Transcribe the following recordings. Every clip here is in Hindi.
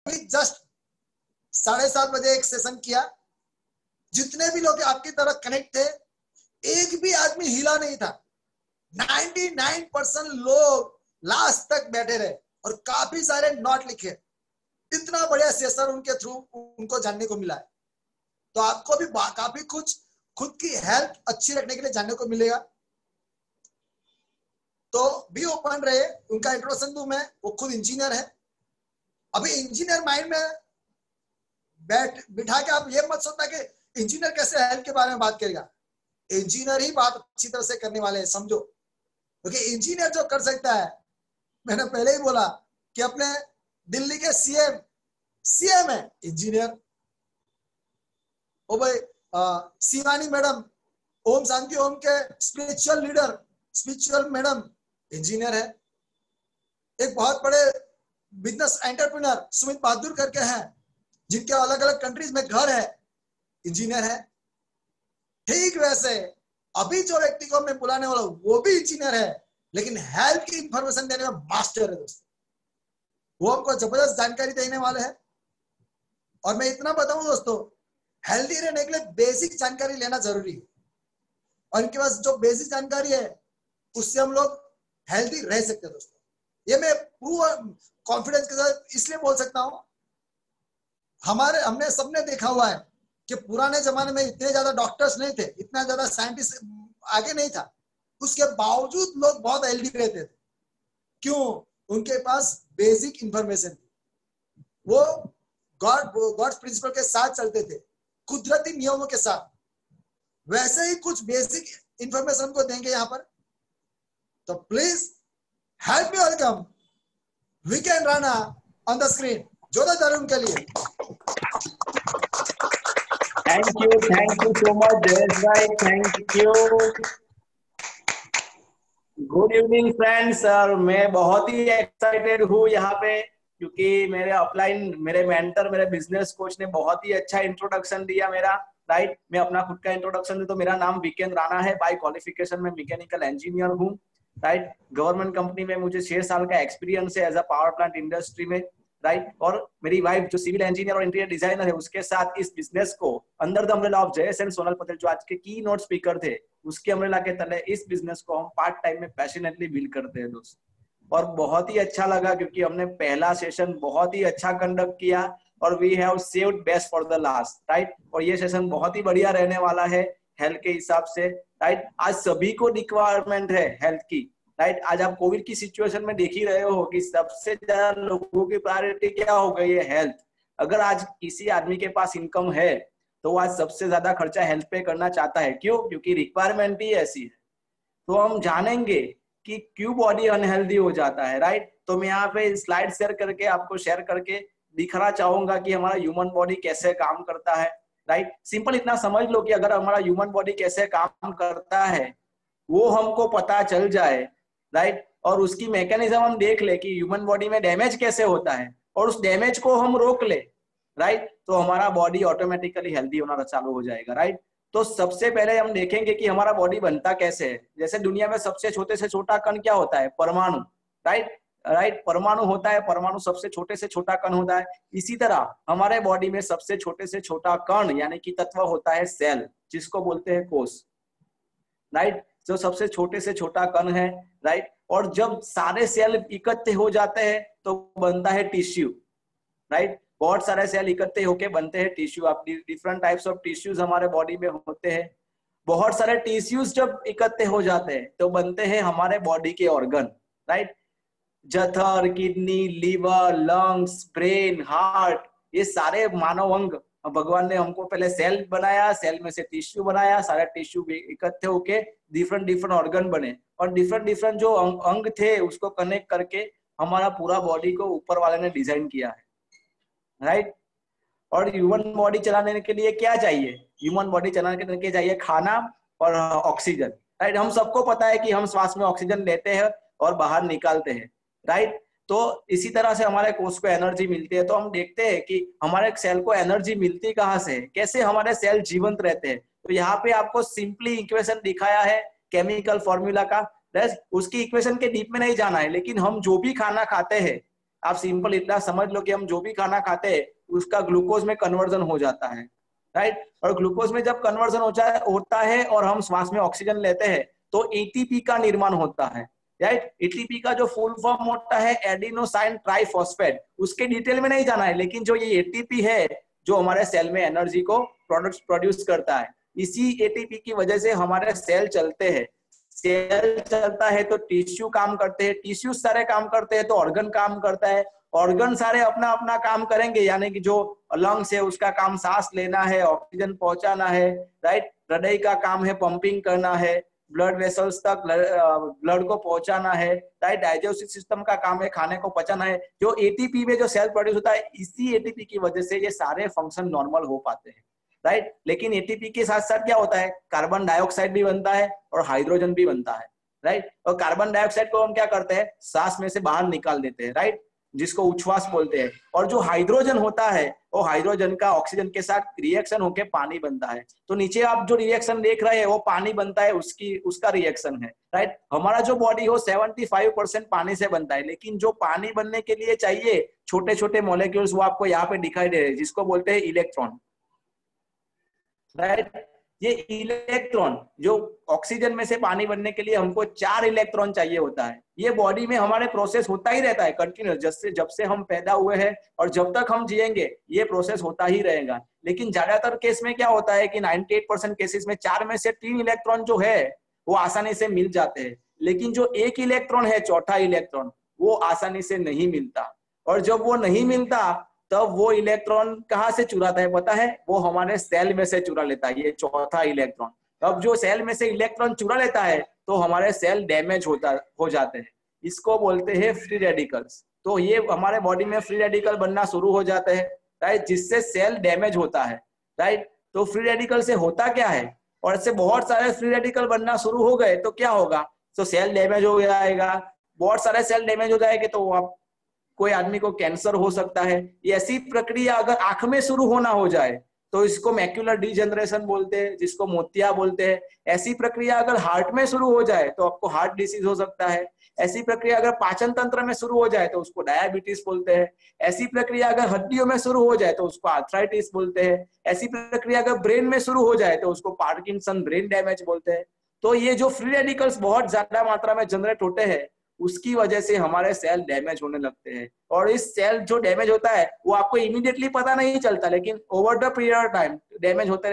अभी जस्ट 7:30 बजे एक सेशन किया, जितने भी लोग आपकी तरह कनेक्ट थे, एक भी आदमी हिला नहीं था। 99% लोग लास्ट तक बैठे रहे और काफी सारे नोट लिखे। इतना बढ़िया सेशन उनके थ्रू उनको जानने को मिला है। तो आपको भी काफी कुछ खुद की हेल्थ अच्छी रखने के लिए जानने को मिलेगा। तो भी ओपन रहे। उनका इंट्रोडक्शन दूं मैं, वो खुद इंजीनियर है। अभी इंजीनियर माइंड में बिठा के आप ये मत सोचना कि इंजीनियर कैसे हेल्थ के बारे में बात करेगा। इंजीनियर ही बात अच्छी तरह से करने वाले हैं, समझो। क्योंकि इंजीनियर जो कर सकता है, मैंने पहले ही बोला कि अपने दिल्ली के सीएम है इंजीनियर। ओ भाई शिवानी मैडम, ओम शांति ओम के स्पिरिचुअल मैडम इंजीनियर है। एक बहुत बड़े बिजनेस एंटरप्रेन्योर सुमित बहादुर करके हैं, जिनके अलग अलग कंट्रीज में घर है, इंजीनियर है। ठीक वैसे अभी जो व्यक्ति को मैं बुलाने वाला हूं वो भी इंजीनियर है, लेकिन हेल्थ की इंफॉर्मेशन देने में मास्टर है दोस्तों। वो हमको जबरदस्त जानकारी देने वाले हैं। और मैं इतना बताऊं दोस्तों, हेल्दी रहने के लिए बेसिक जानकारी लेना जरूरी है। और इनके पास जो बेसिक जानकारी है उससे हम लोग हेल्दी रह सकते हैं दोस्तों। ये मैं पूरा कॉन्फिडेंस के साथ इसलिए बोल सकता हूं, हमने सबने देखा हुआ है कि पुराने जमाने में इतने ज्यादा डॉक्टर्स नहीं थे, इतना ज्यादा साइंटिस्ट आगे नहीं था, उसके बावजूद लोग बहुत हेल्दी रहते थे। क्यों? उनके पास बेसिक इंफॉर्मेशन थी। वो गॉड्स प्रिंसिपल के साथ चलते थे, कुदरती नियमों के साथ। वैसे ही कुछ बेसिक इंफॉर्मेशन को देंगे यहाँ पर। तो please help me welcome Veekendra Rana on the screen. जोरदार ताली उनके लिए। Thank you so much Jayesh भाई, thank you. Good evening friends. और मैं बहुत ही एक्साइटेड हूँ यहाँ पे, क्योंकि मेरे अपलाइन, मेरे मेंटर, मेरे बिजनेस कोच ने बहुत ही अच्छा इंट्रोडक्शन दिया मेरा। राइट, मैं अपना खुद का इंट्रोडक्शन दूं तो मेरा नाम वीकेंद्र राणा है। बाय क्वालिफिकेशन में मैकेनिकल इंजीनियर हूँ। राइट, गवर्नमेंट कंपनी में मुझे 6 साल का एक्सपीरियंस है as a power plant industry में। राइट, और मेरी वाइफ जो सिविल इंजीनियर और इंटीरियर डिजाइनर है, उसके साथ इस बिजनेस को under the umbrella of Jayesh and Sonal Patel, जो आज के की नोट स्पीकर थे, उसके अम्ब्रेला के तले इस बिजनेस को हम पार्ट टाइम में पैशनेटली बिल्ड करते हैं दोस्त। और बहुत ही अच्छा लगा क्योंकि हमने पहला सेशन बहुत ही अच्छा कंडक्ट किया और we have saved best for the last. Right, और ये सेशन बहुत ही बढ़िया रहने वाला है हेल्थ के हिसाब से। राइट, आज सभी को रिक्वायरमेंट है हेल्थ की। राइट, आज आप कोविड की सिचुएशन में देख ही रहे हो कि सबसे ज्यादा लोगों की प्रायोरिटी क्या हो गई है, हेल्थ। अगर आज किसी आदमी के पास इनकम है तो वो आज सबसे ज्यादा खर्चा हेल्थ पे करना चाहता है। क्यों? क्योंकि रिक्वायरमेंट ही ऐसी है। तो हम जानेंगे कि क्यों बॉडी अनहेल्दी हो जाता है। राइट, तो मैं यहाँ पे स्लाइड शेयर करके आपको शेयर करके दिखाना चाहूंगा कि हमारा ह्यूमन बॉडी कैसे काम करता है। राइट, सिंपल इतना समझ लो कि अगर हमारा ह्यूमन बॉडी कैसे काम करता है वो हमको पता चल जाए, राइट, और उसकी मैकेनिज्म हम देख ले कि ह्यूमन बॉडी में डैमेज कैसे होता है और उस डैमेज को हम रोक ले, राइट, तो हमारा बॉडी ऑटोमेटिकली हेल्दी होना चालू हो जाएगा। राइट, तो सबसे पहले हम देखेंगे कि हमारा बॉडी बनता कैसे है। जैसे दुनिया में सबसे छोटे से छोटा कण क्या होता है? परमाणु। राइट, परमाणु होता है। परमाणु सबसे छोटे से छोटा कण होता है। इसी तरह हमारे बॉडी में सबसे छोटे से छोटा कण यानी कि तत्व होता है सेल, जिसको बोलते हैं कोष। राइट, जो सबसे छोटे से छोटा कण है। राइट, और जब सारे सेल इकट्ठे हो जाते हैं तो बनता है टिश्यू। राइट, बहुत सारे सेल इकट्ठे होके बनते हैं टिश्यू। आप डिफरेंट टाइप्स ऑफ टिश्यूज हमारे बॉडी में होते हैं। बहुत सारे टिश्यूज जब इकट्ठे हो जाते हैं तो बनते हैं हमारे बॉडी के ऑर्गन। राइट, जठर, kidney, liver, lungs, brain, heart, ये सारे मानव अंग भगवान ने हमको पहले सेल बनाया, सेल में से टिश्यू बनाया, सारे टिश्यू इकट्ठे होके डिफरेंट ऑर्गन बने और डिफरेंट जो अंग थे उसको कनेक्ट करके हमारा पूरा बॉडी को ऊपर वाले ने डिजाइन किया है। राइट, और ह्यूमन बॉडी चलाने के लिए क्या चाहिए? ह्यूमन बॉडी चलाने के लिए चाहिए खाना और ऑक्सीजन। राइट, हम सबको पता है कि हम श्वास में ऑक्सीजन लेते हैं और बाहर निकालते हैं। राइट, तो इसी तरह से हमारे कोष को एनर्जी मिलती है। तो हम देखते हैं कि हमारे सेल को एनर्जी मिलती कहाँ से, कैसे हमारे सेल जीवंत रहते हैं। तो यहाँ पे आपको सिंपली इक्वेशन दिखाया है केमिकल फॉर्मूला का। उसकी इक्वेशन के डीप में नहीं जाना है, लेकिन हम जो भी खाना खाते हैं, आप सिंपल इतना समझ लो कि हम जो भी खाना खाते हैं उसका ग्लूकोज में कन्वर्जन हो जाता है, राइट। और ग्लूकोज में जब कन्वर्जन होता है और हम श्वास में ऑक्सीजन लेते हैं तो एटीपी का निर्माण होता है, राइट। एटीपी का जो फुल फॉर्म होता है एडिनोसाइन ट्राइफॉस्फेट, उसके डिटेल में नहीं जाना है, लेकिन जो ये एटीपी है जो हमारे सेल में एनर्जी को प्रोड्यूस करता है, इसी एटीपी की वजह से हमारे सेल चलते हैं। सेल चलता है तो टिश्यू काम करते हैं, टिश्यू सारे काम करते हैं तो ऑर्गन काम करता है, ऑर्गन सारे अपना अपना काम करेंगे, यानी कि जो लंग्स है उसका काम सांस लेना है, ऑक्सीजन पहुंचाना है, राइट। हृदय का काम है पंपिंग करना है, ब्लड वेसल्स तक ब्लड को पहुंचाना है, राइट। डाइजेस्टिव सिस्टम का काम है खाने को पचाना है। जो एटीपी में जो सेल प्रोड्यूस होता है, इसी एटीपी की वजह से ये सारे फंक्शन नॉर्मल हो पाते हैं, राइट। लेकिन एटीपी के साथ साथ क्या होता है, कार्बन डाइऑक्साइड भी बनता है और हाइड्रोजन भी बनता है, राइट। और कार्बन डाइऑक्साइड को हम क्या करते हैं, सांस में से बाहर निकाल देते हैं, राइट, जिसको उच्छ्वास बोलते हैं। और जो हाइड्रोजन होता है वो हाइड्रोजन का ऑक्सीजन के साथ रिएक्शन होके पानी बनता है। तो नीचे आप जो रिएक्शन देख रहे हैं वो पानी बनता है, उसका रिएक्शन है, राइट। हमारा जो बॉडी हो 75% पानी से बनता है, लेकिन जो पानी बनने के लिए चाहिए छोटे छोटे मॉलिक्यूल्स वो आपको यहाँ पे दिखाई दे रहे हैं, जिसको बोलते हैं इलेक्ट्रॉन, राइट। ये इलेक्ट्रॉन जो ऑक्सीजन में से पानी बनने के लिए हमको 4 इलेक्ट्रॉन चाहिए होता है। ये बॉडी में हमारे प्रोसेस होता ही रहता है कंटिन्यूस, जब से हम पैदा हुए हैं और जब तक हम जिएंगे ये प्रोसेस होता ही रहेगा। लेकिन ज्यादातर केस में क्या होता है कि 98% केसेस में 4 में से 3 इलेक्ट्रॉन जो है वो आसानी से मिल जाते हैं, लेकिन जो 1 इलेक्ट्रॉन है, चौथा इलेक्ट्रॉन, वो आसानी से नहीं मिलता। और जब वो नहीं मिलता तब वो इलेक्ट्रॉन कहाँ से चुराता है पता है, वो हमारे सेल में से चुरा लेता है, ये चौथा इलेक्ट्रॉन। अब जो सेल में से इलेक्ट्रॉन चुरा लेता है तो हमारे सेल डैमेज हो जाते हैं, इसको बोलते हैं फ्री रेडिकल्स। तो ये हमारे बॉडी में फ्री रेडिकल बनना शुरू हो जाते हैं, राइट, जिससे सेल डैमेज होता है, राइट। तो फ्री रेडिकल से होता क्या है, और इससे बहुत सारे फ्री रेडिकल बनना शुरू हो गए तो क्या होगा, तो सेल डैमेज हो जाएगा। बहुत सारे सेल डैमेज हो जाएंगे तो आप कोई आदमी को कैंसर हो सकता है। ये ऐसी प्रक्रिया अगर आंख में शुरू होना हो जाए तो इसको मैक्यूलर डिजेनरेशन बोलते हैं, जिसको मोतिया बोलते हैं। ऐसी प्रक्रिया अगर हार्ट में शुरू हो जाए तो आपको हार्ट डिसीज हो सकता है। ऐसी प्रक्रिया अगर पाचन तंत्र में शुरू हो जाए तो उसको डायबिटीज बोलते हैं। ऐसी प्रक्रिया अगर हड्डियों में शुरू हो जाए तो उसको आर्थराइटिस बोलते हैं। ऐसी प्रक्रिया अगर ब्रेन में शुरू हो जाए तो उसको पार्किंसन ब्रेन डैमेज बोलते हैं। तो ये जो फ्री रेडिकल्स बहुत ज्यादा मात्रा में जनरेट होते हैं उसकी वजह से हमारे सेल डैमेज होने लगते हैं। और इस सेल जो डैमेज होता है वो आपको इमीडिएटली पता नहीं चलता, लेकिन over the period of time damage होते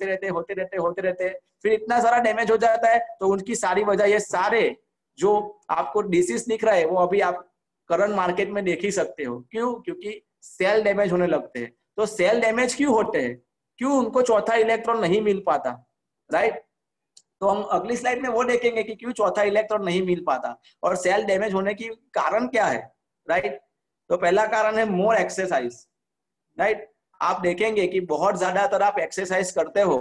रहते, फिर इतना सारा डैमेज हो जाता है तो उनकी सारी वजह, ये सारे जो आपको डिसीज दिख रहा है वो अभी आप करंट मार्केट में देख ही सकते हो। क्यों? क्योंकि सेल डैमेज होने लगते हैं। तो सेल डैमेज क्यों होते हैं, क्यों उनको चौथा इलेक्ट्रॉन नहीं मिल पाता, राइट। तो हम अगली स्लाइड में वो देखेंगे कि क्यों चौथा इलेक्ट्रॉन नहीं मिल पाता और सेल डैमेज होने की कारण क्या है, राइट। तो पहला कारण है मोर एक्सरसाइज, राइट। आप देखेंगे कि बहुत ज्यादातर आप एक्सरसाइज करते हो।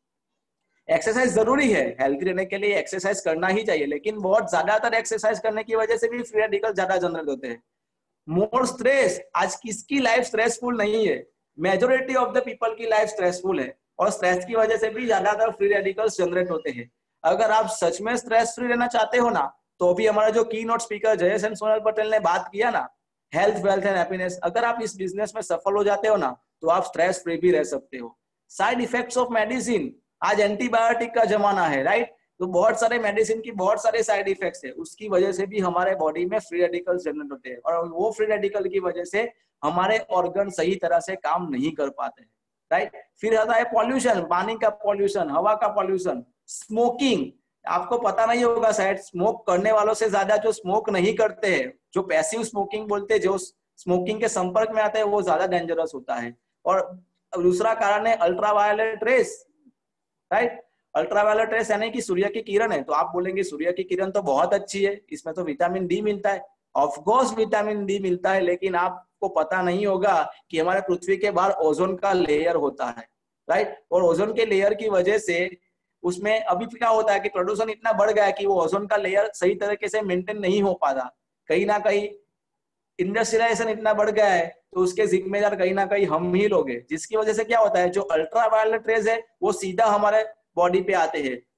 एक्सरसाइज जरूरी है, हेल्थी रहने के लिए एक्सरसाइज करना ही चाहिए, लेकिन बहुत ज्यादातर एक्सरसाइज करने की वजह से भी फ्री रेडिकल ज्यादा जनरेट होते हैं। मोर स्ट्रेस, आज किसकी लाइफ स्ट्रेसफुल नहीं है, मेजोरिटी ऑफ द पीपल की लाइफ स्ट्रेसफुल है और स्ट्रेस की वजह से भी ज्यादातर फ्री रेडिकल्स जनरेट होते हैं। अगर आप सच में स्ट्रेस फ्री रहना चाहते हो ना, तो अभी हमारा जो keynote speaker Jayesh and Sonal Patel ने बात किया ना, हेल्थ वेल्थ एंड हैप्पीनेस, अगर आप इस बिजनेस में सफल हो जाते हो ना तो आप स्ट्रेस फ्री भी रह सकते हो। साइड इफेक्ट्स ऑफ मेडिसिन, आज एंटीबायोटिक का जमाना है, राइट। तो बहुत सारे मेडिसिन की बहुत सारे साइड इफेक्ट्स है, उसकी वजह से भी हमारे बॉडी में फ्री रेडिकल्स जनरेट होते हैं और वो फ्री रेडिकल की वजह से हमारे ऑर्गन सही तरह से काम नहीं कर पाते हैं, राइट। फिर आता है पॉल्यूशन, पानी का पॉल्यूशन, हवा का पॉल्यूशन, स्मोकिंग। आपको पता नहीं होगा शायद, स्मोक करने वालों से ज्यादा जो स्मोक नहीं करते हैं, जो पैसिव स्मोकिंग बोलते हैं, जो स्मोकिंग के संपर्क में आते हैं, वो ज्यादा डेंजरस होता है। और दूसरा कारण है ultraviolet rays, right. Ultraviolet rays यानी कि सूर्य की किरण है। तो आप बोलेंगे सूर्य की किरण तो बहुत अच्छी है, इसमें तो विटामिन डी मिलता है। ऑफकोर्स विटामिन डी मिलता है, लेकिन आपको पता नहीं होगा कि हमारे पृथ्वी के बाहर ओजोन का लेयर होता है, राइट। और ओजोन के लेयर की वजह से उसमें अभी क्या होता है कि प्रदूषण इतना बढ़ गया है कि वो ओजोन का लेयर सही तरीके से मेंटेन नहीं हो पाता। कहीं ना कहीं इंडस्ट्रियलाइजेशन इतना बढ़ गया है तो उसके जिम्मेदार कहीं ना कहीं हम ही लोग हैं, जिसकी वजह से क्या होता है, जो अल्ट्रावायलेट रेज है वो सीधा हमारे बॉडी पे आते हैं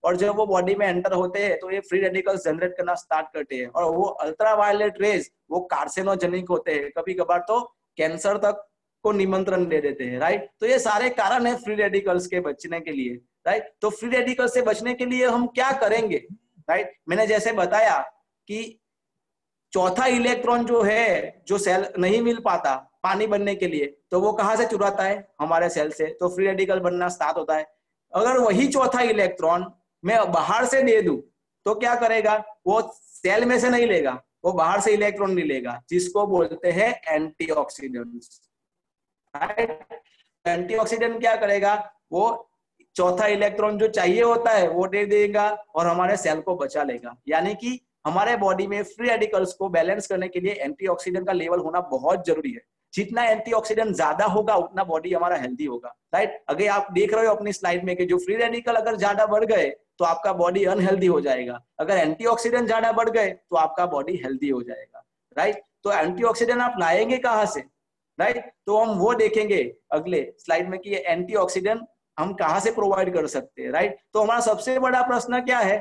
और जब वो बॉडी में एंटर होते हैं तो ये फ्री रेडिकल्स जनरेट करना स्टार्ट करते हैं, और वो अल्ट्रावायलेट रेज वो कार्सिनोजेनिक होते हैं, कभी कभार तो कैंसर तक को निमंत्रण दे देते हैं, राइट। तो ये सारे कारण है फ्री रेडिकल्स के बचने के लिए, राइट। तो फ्री रेडिकल से बचने के लिए हम क्या करेंगे, राइट। मैंने जैसे बताया कि चौथा इलेक्ट्रॉन जो है, जो सेल नहीं मिल पाता पानी बनने के लिए, तो वो कहाँ से चुराता है, हमारे सेल से, तो फ्री रेडिकल बनना स्टार्ट होता है। अगर वही चौथा इलेक्ट्रॉन मैं बाहर से दे दूं तो क्या करेगा, वो सेल में से नहीं लेगा, वो बाहर से इलेक्ट्रॉन नहीं लेगा, जिसको बोलते हैं एंटीऑक्सीडेंट्स, राइट। एंटीऑक्सीडेंट क्या करेगा, वो चौथा इलेक्ट्रॉन जो चाहिए होता है वो दे देगा और हमारे सेल को बचा लेगा। यानी कि हमारे बॉडी में फ्री रेडिकल्स को बैलेंस करने के लिए एंटीऑक्सीडेंट का लेवल होना बहुत जरूरी है। जितना एंटीऑक्सीडेंट ज्यादा होगा उतना बॉडी हमारा हेल्दी होगा, राइट। अगर आप देख रहे हो अपनी स्लाइड में कि जो फ्री रेडिकल अगर ज्यादा बढ़ गए तो आपका बॉडी अनहेल्दी हो जाएगा, अगर एंटीऑक्सीडेंट ज्यादा बढ़ गए तो आपका बॉडी हेल्दी हो जाएगा, राइट। तो एंटीऑक्सीडेंट आप लाएंगे कहाँ से, राइट। तो हम वो देखेंगे अगले स्लाइड में कि एंटीऑक्सीडेंट हम कहाँ से प्रोवाइड कर सकते हैं, राइट। तो हमारा सबसे बड़ा प्रश्न क्या है,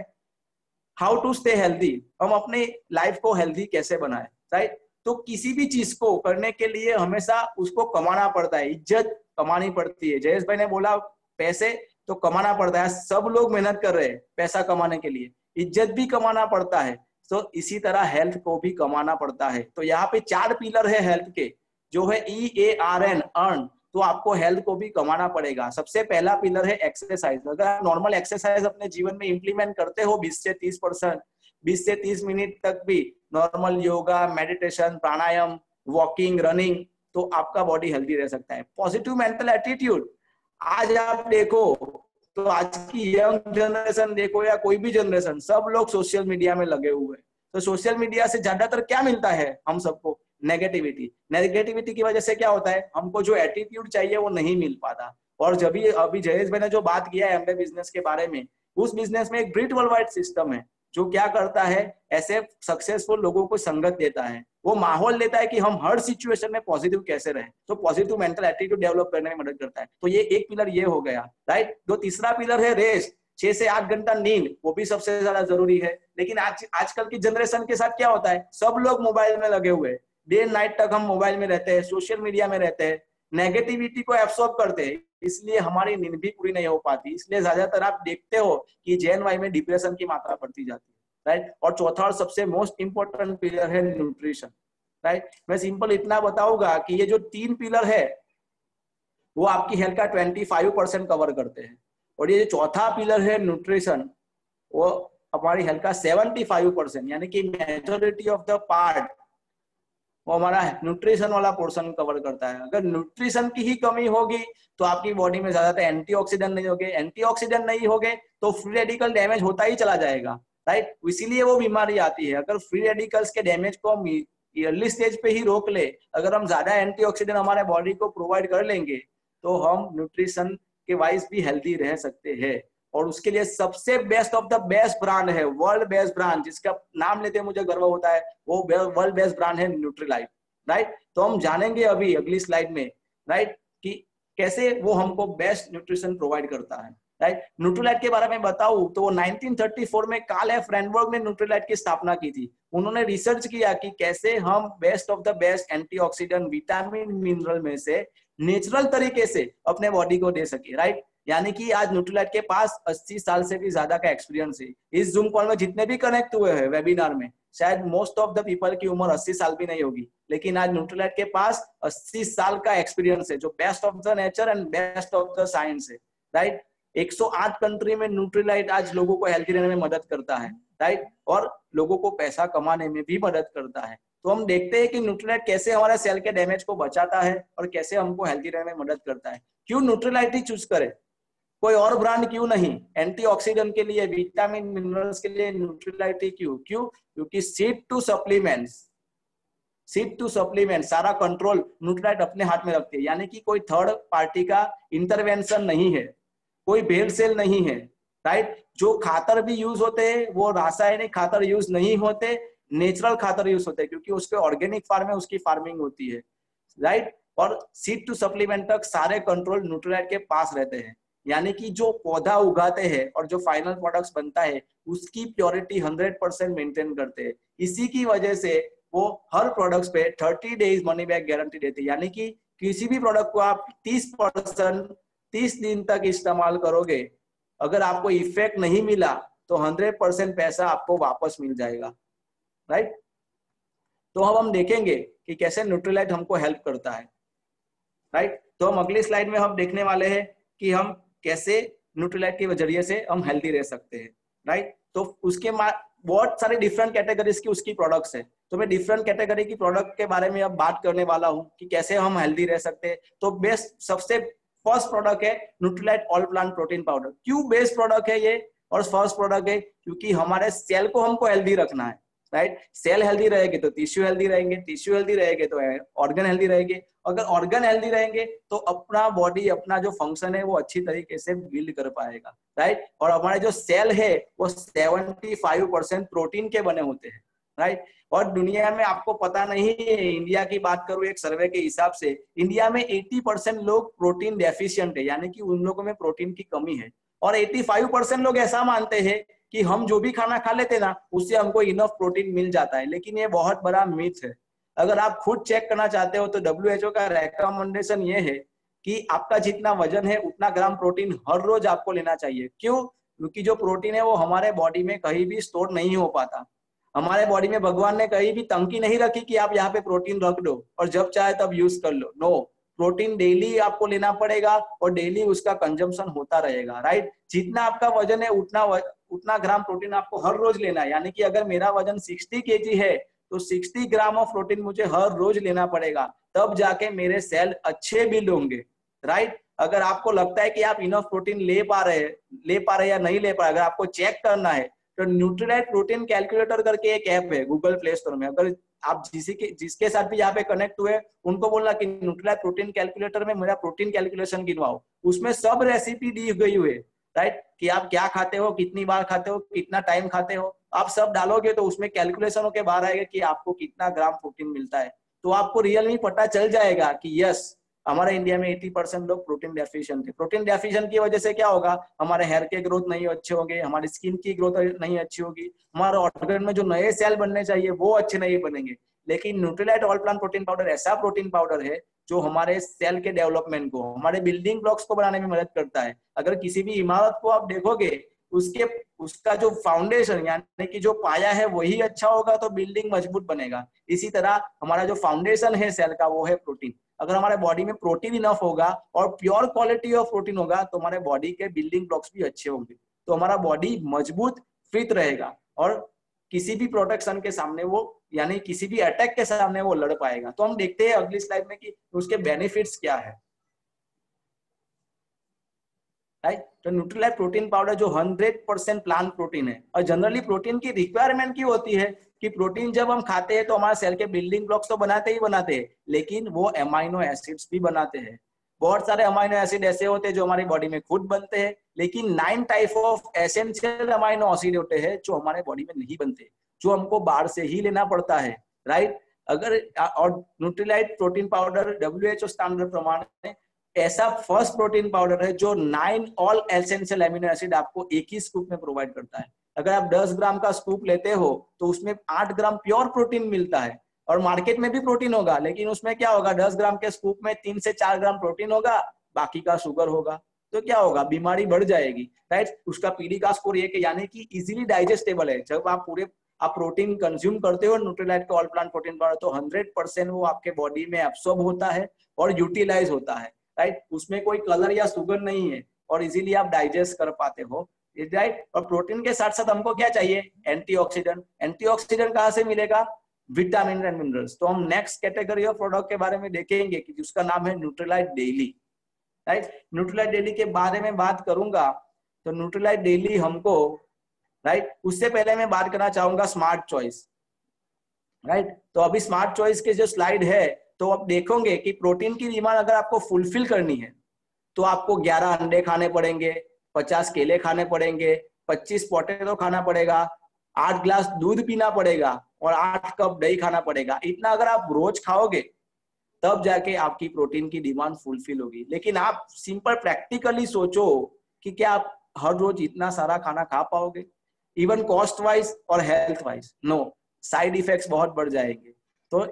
हाउ टू स्टे हेल्दी, हम अपनी लाइफ को हेल्दी कैसे बनाए, राइट। तो किसी भी चीज को करने के लिए हमेशा उसको कमाना पड़ता है, इज्जत कमानी पड़ती है। जयेश भाई ने बोला पैसे तो कमाना पड़ता है, सब लोग मेहनत कर रहे हैं पैसा कमाने के लिए, इज्जत भी कमाना पड़ता है, तो इसी तरह हेल्थ को भी कमाना पड़ता है। तो यहाँ पे 4 पिलर है हेल्थ के, जो है EARN, अर्न। तो आपको हेल्थ को भी कमाना पड़ेगा। सबसे पहला पिलर है एक्सरसाइज। अगर आप नॉर्मल एक्सरसाइज अपने जीवन में इंप्लीमेंट करते हो 20 से 30%, 20 से 30 मिनट तक भी normal yoga, meditation, pranayama, walking, running, तो आपका बॉडी हेल्दी रह सकता है। पॉजिटिव मेंटल एटीट्यूड, आज आप देखो तो आज की यंग जनरेशन देखो या कोई भी जनरेशन, सब लोग सोशल मीडिया में लगे हुए हैं। तो सोशल मीडिया से ज्यादातर क्या मिलता है हम सबको, नेगेटिविटी। नेगेटिविटी की वजह से क्या होता है, हमको जो एटीट्यूड चाहिए वो नहीं मिल पाता। और जब अभी जयेश भाई ने जो बात किया है एमबे बिजनेस के बारे में, उस बिजनेस में एक ग्रेट वर्ल्ड वाइड सिस्टम है जो क्या करता है, ऐसे सक्सेसफुल लोगों को संगत देता है, वो माहौल देता है कि हम हर सिचुएशन में पॉजिटिव कैसे रहें। तो पॉजिटिव मेंटल एटीट्यूड डेवलप करने में मदद करता है। तो ये एक पिलर ये हो गया, राइट। जो तीसरा पिलर है रेस्ट, 6 से 8 घंटा नींद, वो भी सबसे ज्यादा जरूरी है। लेकिन आजकल की जनरेशन के साथ क्या होता है, सब लोग मोबाइल में लगे हुए हैं, डे नाइट तक हम मोबाइल में रहते हैं, सोशल मीडिया में रहते हैं, नेगेटिविटी को एब्सॉर्ब करते हैं, इसलिए हमारी नींद भी पूरी नहीं हो पाती। इसलिए ज्यादातर आप देखते हो कि जेन वाई में डिप्रेशन की मात्रा बढ़ती जाती है, राइट। और चौथा और सबसे मोस्ट इंपोर्टेंट पिलर है न्यूट्रिशन, राइट। मैं सिंपल इतना बताऊंगा कि ये जो 3 पिलर है वो आपकी हेल्थ का 25% कवर करते हैं, और ये जो चौथा पिलर है न्यूट्रिशन, वो हमारी हेल्थ का 75%, यानी कि मेजोरिटी ऑफ द पार्ट वो हमारा न्यूट्रिशन वाला पोर्शन कवर करता है। अगर न्यूट्रिशन की ही कमी होगी तो आपकी बॉडी में ज्यादातर एंटीऑक्सीडेंट नहीं होंगे, एंटीऑक्सीडेंट नहीं होंगे तो फ्री रेडिकल डैमेज होता ही चला जाएगा, राइट। इसीलिए वो बीमारी आती है। अगर फ्री रेडिकल्स के डैमेज को हम अर्ली स्टेज पे ही रोक ले, अगर हम ज्यादा एंटीऑक्सीडेंट हमारे बॉडी को प्रोवाइड कर लेंगे तो हम न्यूट्रिशन के वाइज भी हेल्दी रह सकते हैं। और उसके लिए सबसे best of the best brand है, वर्ल्ड बेस्ट ब्रांड, जिसका नाम लेते मुझे गर्व होता है, वो वर्ल्ड बेस्ट ब्रांड है न्यूट्रीलाइफ, राइट। तो हम जानेंगे अभी अगली स्लाइड में, राइट, कि कैसे वो हमको बेस्ट न्यूट्रिशन प्रोवाइड करता है, राइट। न्यूट्रीलाइट के बारे में बताऊं तो 1934 में कार्ल एफ रैनबर्ग ने न्यूट्रीलाइट की स्थापना की थी। उन्होंने रिसर्च किया कि कैसे हम best of the best antioxidant, vitamin, mineral में से नेचुरल तरीके से अपने बॉडी को दे सके, राइट। यानी कि आज न्यूट्रीलाइट के पास 80 साल से भी ज्यादा का एक्सपीरियंस है। इस जूम कॉल में जितने भी कनेक्ट हुए हैं वेबिनार में, शायद मोस्ट ऑफ द पीपल की उम्र 80 साल भी नहीं होगी, लेकिन आज न्यूट्रीलाइट के पास 80 साल का एक्सपीरियंस है, जो best of the nature and best of the science है, राइट। 108 कंट्री में न्यूट्रीलाइट आज लोगों को हेल्थी रहने में मदद करता है, राइट, और लोगों को पैसा कमाने में भी मदद करता है। तो हम देखते हैं कि न्यूट्रीलाइट कैसे हमारे सेल के डैमेज को बचाता है और कैसे हमको हेल्थी रहने में मदद करता है। क्यों न्यूट्रीलाइट ही चूज करें, कोई और ब्रांड क्यों नहीं? एंटीऑक्सीडेंट के लिए, विटामिन मिनरल्स के लिए न्यूट्रीलाइट ही क्यों? क्योंकि सीड टू सप्लीमेंट सारा कंट्रोल न्यूट्रीलाइट अपने हाथ में रखती है। यानी कि कोई थर्ड पार्टी का इंटरवेंशन नहीं है, कोई भेड़सेल नहीं है, राइट। जो खातर भी यूज होते हैं वो रासायनिक खातर यूज नहीं होते, नेचुरल खातर यूज होते हैं, क्योंकि उसके ऑर्गेनिक फार्म में उसकी फार्मिंग होती है, राइट। और सीड टू सप्लीमेंट तक सारे कंट्रोल न्यूट्रीलाइट के पास रहते हैं। यानी कि जो पौधा उगाते हैं और जो फाइनल प्रोडक्ट्स बनता है उसकी प्योरिटी 100% मेंटेन करते हैं। इसी की वजह से वो हर प्रोडक्ट्स पे 30 डेज मनी बैक गारंटी देते हैं, यानी कि किसी भी प्रोडक्ट को आप 30 दिन तक इस्तेमाल करोगे, अगर आपको इफेक्ट नहीं मिला तो 100% पैसा आपको वापस मिल जाएगा, राइट। तो अब हम देखेंगे कि कैसे न्यूट्रीलाइट हमको हेल्प करता है, राइट। तो हम अगली स्लाइड में हम देखने वाले हैं कि हम कैसे न्यूट्रीलाइट के जरिए से हम हेल्दी रह सकते हैं, राइट। तो उसके बहुत सारे डिफरेंट कैटेगरीज की उसकी प्रोडक्ट्स है, तो मैं डिफरेंट कैटेगरी की प्रोडक्ट के बारे में अब बात करने वाला हूँ कि कैसे हम हेल्दी रह सकते हैं। तो बेस्ट सबसे फर्स्ट प्रोडक्ट है Nutrilite all plant protein powder. क्यों बेस्ट प्रोडक्ट है ये और फर्स्ट प्रोडक्ट है? क्योंकि हमारे सेल को हमको हेल्दी रखना है, राइट। सेल हेल्दी रहेंगे तो टिश्यू हेल्दी रहेंगे, टिश्यू हेल्दी रहेंगे तो ऑर्गन हेल्दी रहेंगे, अगर ऑर्गन हेल्दी रहेंगे तो अपना बॉडी अपना जो फंक्शन है वो अच्छी तरीके से बिल्ड कर पाएगा, राइट। और हमारे जो सेल है वो 75% प्रोटीन के बने होते हैं, राइट। और दुनिया में आपको पता नहीं है, इंडिया की बात करूं एक सर्वे के हिसाब से इंडिया में 80% लोग प्रोटीन डेफिशिएंट है, यानी कि उन लोगों में प्रोटीन की कमी है। और 85% लोग ऐसा मानते हैं कि हम जो भी खाना खा लेते ना उससे हमको इनफ प्रोटीन मिल जाता है, लेकिन ये बहुत बड़ा मिथ है। अगर आप खुद चेक करना चाहते हो तो WHO का रेकमेंडेशन ये है कि आपका जितना वजन है उतना ग्राम प्रोटीन हर रोज आपको लेना चाहिए। क्यों? क्योंकि जो प्रोटीन है वो हमारे बॉडी में कहीं भी स्टोर नहीं हो पाता। हमारे बॉडी में भगवान ने कहीं भी तंगी नहीं रखी कि आप यहाँ पे प्रोटीन रख दो और जब चाहे तब यूज कर लो। नो, प्रोटीन डेली आपको लेना पड़ेगा और डेली उसका कंजम्पशन होता रहेगा, राइट। जितना आपका वजन है उतना ग्राम प्रोटीन आपको हर रोज लेना है। यानी कि अगर मेरा वजन 60 kg है तो 60 ग्राम ऑफ प्रोटीन मुझे हर रोज लेना पड़ेगा, तब जाके मेरे सेल अच्छे बिल्ड होंगे, राइट। अगर आपको लगता है कि आप इनफ प्रोटीन ले पा रहे या नहीं ले पा रहे, अगर आपको चेक करना है तो न्यूट्रीलाइट प्रोटीन कैलकुलेटर करके एक ऐप है गूगल प्ले स्टोर में। अगर आप जिसके साथ भी यहाँ पे कनेक्ट हुए उनको बोलना कि न्यूट्रीलाइट प्रोटीन कैलकुलेटर में मेरा प्रोटीन कैलकुलेशन गिनवाओ, उसमें सब रेसिपी दी गई हुई है, राइट। कि आप क्या खाते हो, कितनी बार खाते हो, कितना टाइम खाते हो, आप सब डालोगे तो उसमें कैलकुलेशन होके बाहर आएगा कि आपको कितना ग्राम प्रोटीन मिलता है। तो आपको रियल में पता चल जाएगा कि यस, हमारे इंडिया में 80% लोग प्रोटीन डेफिशिएंट है। प्रोटीन डेफिशिएंट की वजह से क्या होगा, हमारे हेयर के ग्रोथ नहीं अच्छे होंगे, हमारी स्किन की ग्रोथ नहीं अच्छी होगी, हमारे ऑर्गन में जो नए सेल बनने चाहिए वो अच्छे नहीं बनेंगे। लेकिन Nutrilite all plant protein powder ऐसा प्रोटीन पाउडर है जो हमारे सेल के डेवलपमेंट को, हमारे बिल्डिंग ब्लॉक्स को बनाने में मदद करता है। अगर किसी भी इमारत को आप देखोगे उसका जो फाउंडेशन यानी कि जो पाया है वही अच्छा होगा तो बिल्डिंग मजबूत बनेगा। इसी तरह हमारा जो फाउंडेशन है सेल का वो है प्रोटीन। अगर हमारे बॉडी में प्रोटीन इनफ होगा और प्योर क्वालिटी ऑफ प्रोटीन होगा तो हमारे बॉडी के बिल्डिंग ब्लॉक्स भी अच्छे होंगे, तो हमारा बॉडी मजबूत फिट रहेगा और किसी भी प्रोटेक्शन के सामने वो यानी किसी भी अटैक के सामने वो लड़ पाएगा। तो हम देखते हैं अगली स्लाइड में कि उसके बेनिफिट्स क्या है, राइट। तो न्यूट्रीलाइट प्रोटीन पाउडर जो 100% प्लांट प्रोटीन है, और जनरली प्रोटीन की रिक्वायरमेंट क्यों होती है कि प्रोटीन जब हम खाते हैं तो हमारे सेल के बिल्डिंग ब्लॉक्स तो बनाते ही बनाते हैं, लेकिन वो अमाइनो एसिड्स भी बनाते हैं। बहुत सारे अमाइनो एसिड ऐसे होते हैं जो हमारी बॉडी में खुद बनते हैं, लेकिन 9 type of essential amino acid होते हैं जो हमारे बॉडी में नहीं बनते, जो हमको बाहर से ही लेना पड़ता है, राइट। अगर और Nutrilite protein powder WHO standard प्रमाण ऐसा फर्स्ट प्रोटीन पाउडर है जो 9 ऑल एसेंशियल अमीनो एसिड आपको एक ही स्कूप में प्रोवाइड करता है। अगर आप 10 ग्राम का स्कूप लेते हो तो उसमें 8 ग्राम प्योर प्रोटीन मिलता है। और मार्केट में भी प्रोटीन होगा, लेकिन उसमें क्या होगा, 10 ग्राम के स्कूप में 3 से 4 ग्राम प्रोटीन होगा, बाकी का शुगर होगा। तो क्या होगा, बीमारी बढ़ जाएगी, राइट। उसका पीडी का स्कोर ये यानी कि इजीली डाइजेस्टेबल है। जब आप प्रोटीन कंज्यूम करते हो न्यूट्रीलाइट का ऑल प्लांट प्रोटीन पाउडर तो 100% वो आपके बॉडी में एब्सॉर्ब होता है और यूटिलाइज होता है, राइट। उसमें कोई कलर या शुगर नहीं है और इजीली आप डाइजेस्ट कर पाते हो, राइट। और प्रोटीन के साथ साथ हमको क्या चाहिए, एंटीऑक्सीडेंट। एंटीऑक्सीडेंट कहाँ से मिलेगा, विटामिन एंड मिनरल्स। तो हम नेक्स्ट कैटेगरी ऑफ प्रोडक्ट के बारे में देखेंगे कि जिसका नाम है Nutrilite daily, right. Nutrilite daily के बारे में बात करूंगा तो न्यूट्रीलाइट डेली हमको, राइट, उससे पहले मैं बात करना चाहूंगा स्मार्ट चॉइस, राइट। तो अभी स्मार्ट चॉइस के जो स्लाइड है तो आप देखोगे कि प्रोटीन की डिमांड अगर आपको फुलफिल करनी है तो आपको 11 अंडे खाने पड़ेंगे, 50 केले खाने पड़ेंगे, 25 पोटैटो खाना पड़ेगा, 8 ग्लास दूध पीना पड़ेगा और 8 कप दही खाना पड़ेगा। इतना अगर आप रोज खाओगे तब जाके आपकी प्रोटीन की डिमांड फुलफिल होगी। लेकिन आप सिंपल प्रैक्टिकली सोचो कि क्या आप हर रोज इतना सारा खाना खा पाओगे, इवन कॉस्ट वाइज और health wise? No, side effects बहुत बढ़ जाएंगे। तो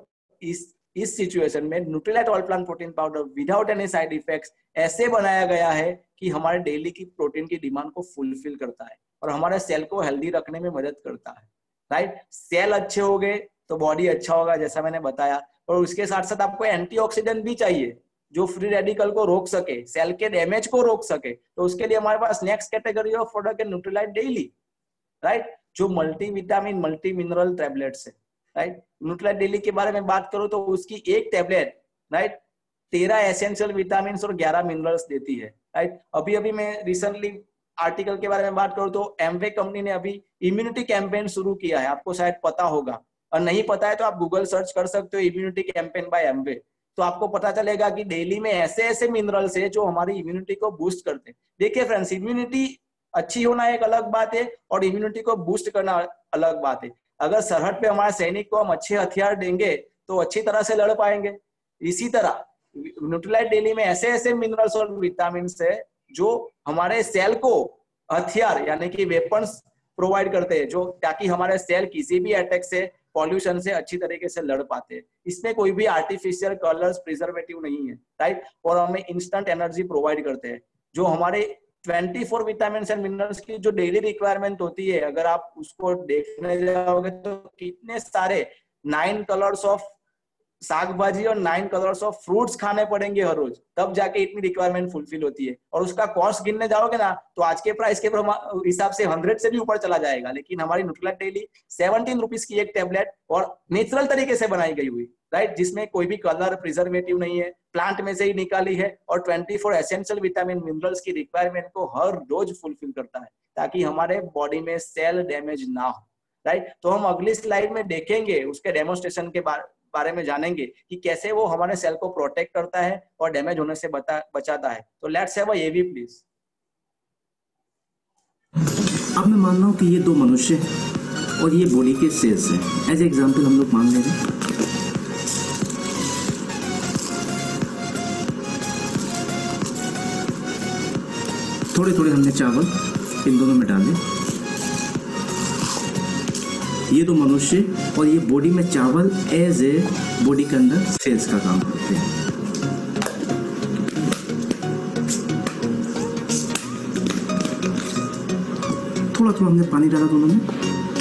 इस सिचुएशन में Nutrilite all plant protein powder without any side effects ऐसे बनाया गया है कि हमारे डेली की प्रोटीन की डिमांड को फुलफिल करता है और हमारे सेल को हेल्दी रखने में मदद करता है, राइट? सेल अच्छे हो गए तो बॉडी अच्छा होगा, जैसा मैंने बताया। और उसके साथ साथ आपको एंटीऑक्सीडेंट भी चाहिए जो फ्री रेडिकल को रोक सके, सेल के डैमेज को रोक सके। तो उसके लिए हमारे पास नेक्स्ट कैटेगरी ऑफ प्रोडक्ट है न्यूट्रीलाइट डेली, राइट? जो multi vitamin multi mineral tablets है, राइट? न्यूट्रीलाइट डेली के बारे में बात करूं तो उसकी एक टैबलेट, राइट, 13 एसेंशियल विटामिन और 11 मिनरल्स देती है, राइट? अभी मैं रिसेंटली आर्टिकल के बारे में बात करूं तो एमवे कंपनी ने अभी इम्यूनिटी कैंपेन शुरू किया है, आपको शायद पता होगा, और नहीं पता है तो आप गूगल सर्च कर सकते हो इम्यूनिटी कैंपेन बाय एमवे। तो आपको पता चलेगा कि डेली में ऐसे ऐसे मिनरल्स है जो हमारी इम्यूनिटी को बूस्ट करते हैं। देखिए फ्रेंड्स, इम्यूनिटी अच्छी होना एक अलग बात है और इम्यूनिटी को बूस्ट करना अलग बात है। अगर सरहद पे हमारे सैनिक को हम अच्छे हथियार देंगे तो अच्छी तरह से लड़ पाएंगे। इसी तरह न्यूट्रीलाइट डेली में ऐसे ऐसे मिनरल्स और विटामिन है जो हमारे सेल को हथियार यानी कि वेपन्स प्रोवाइड करते हैं, जो ताकि हमारे सेल किसी भी अटैक से, पॉल्यूशन से अच्छी तरीके से लड़ पाते हैं। इसमें कोई भी आर्टिफिशियल कलर्स, प्रिजर्वेटिव नहीं है, राइट? और हमें इंस्टेंट एनर्जी प्रोवाइड करते हैं। जो हमारे 24 विटामिन एंड मिनरल्स की जो डेली रिक्वायरमेंट होती है, अगर आप उसको देखने जाओगे तो कितने सारे 9 कलर्स ऑफ साग भाजी और 9 कलर्स ऑफ फ्रूट्स खाने पड़ेंगे हर रोज, तब जाके इतनी रिक्वायरमेंट फुलफिल होती है। और उसका कॉस्ट गिनने जाओगे ना तो आज के प्राइस के हिसाब से 100 से भी ऊपर चला जाएगा। लेकिन हमारी न्यूट्रीलाइट डेली 17 रुपीज की एक टेबलेट और नेचुरल तरीके से बनाई गई हुई, राइट, जिसमें कोई भी कलर, प्रिजर्वेटिव नहीं है, प्लांट में से ही निकाली है, और 24 एसेंशियल विटामिन मिनरल्स की रिक्वायरमेंट को हर रोज फुलफिल करता है ताकि हमारे बॉडी में सेल डैमेज ना हो, राइट? तो हम अगली स्लाइड में देखेंगे, उसके डेमोन्स्ट्रेशन के बारे में जानेंगे कि कैसे वो हमारे सेल को प्रोटेक्ट करता है और डैमेज होने से बचाता है। तो let's have a AV please. अब मैं मान रहा हूं कि ये दो मनुष्य हैं और ये बॉडी के सेल्स हैं। एज एग्जांपल हम लोग मान लेंगे थोड़े थोड़े हमने चावल इन दोनों में डाले। ये दो मनुष्य और ये बॉडी में चावल एज ए बॉडी के अंदर सेल्स का काम करते हैं। थोड़ा थोड़ा हमने पानी डाला दोनों में।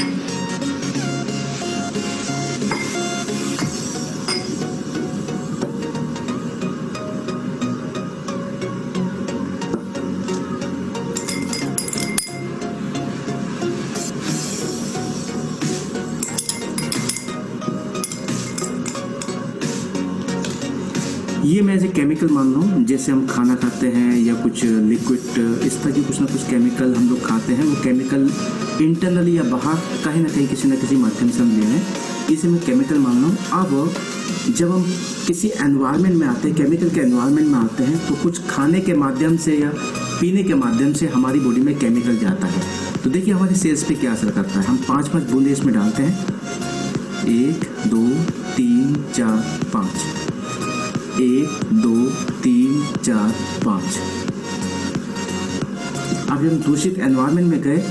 ये मैं एज ए केमिकल मान रहा हूँ। जैसे हम खाना खाते हैं या कुछ लिक्विड, इस तरह की कुछ ना कुछ केमिकल हम लोग खाते हैं, वो केमिकल इंटरनली या बाहर कहीं ना कहीं किसी न किसी माध्यम से हम ले रहे हैं, इसे मैं केमिकल मान रहा हूँ। अब जब हम किसी एनवायरनमेंट में आते हैं, केमिकल के एनवायरनमेंट में आते हैं, तो कुछ खाने के माध्यम से या पीने के माध्यम से हमारी बॉडी में केमिकल जाता है। तो देखिए हमारे सेल्स पे क्या असर करता है। हम 5-5 बूंदे इसमें डालते हैं, 1 2 3 4 5, 1 2 3 4 5। अब हम दूषित एनवायरनमेंट में गए,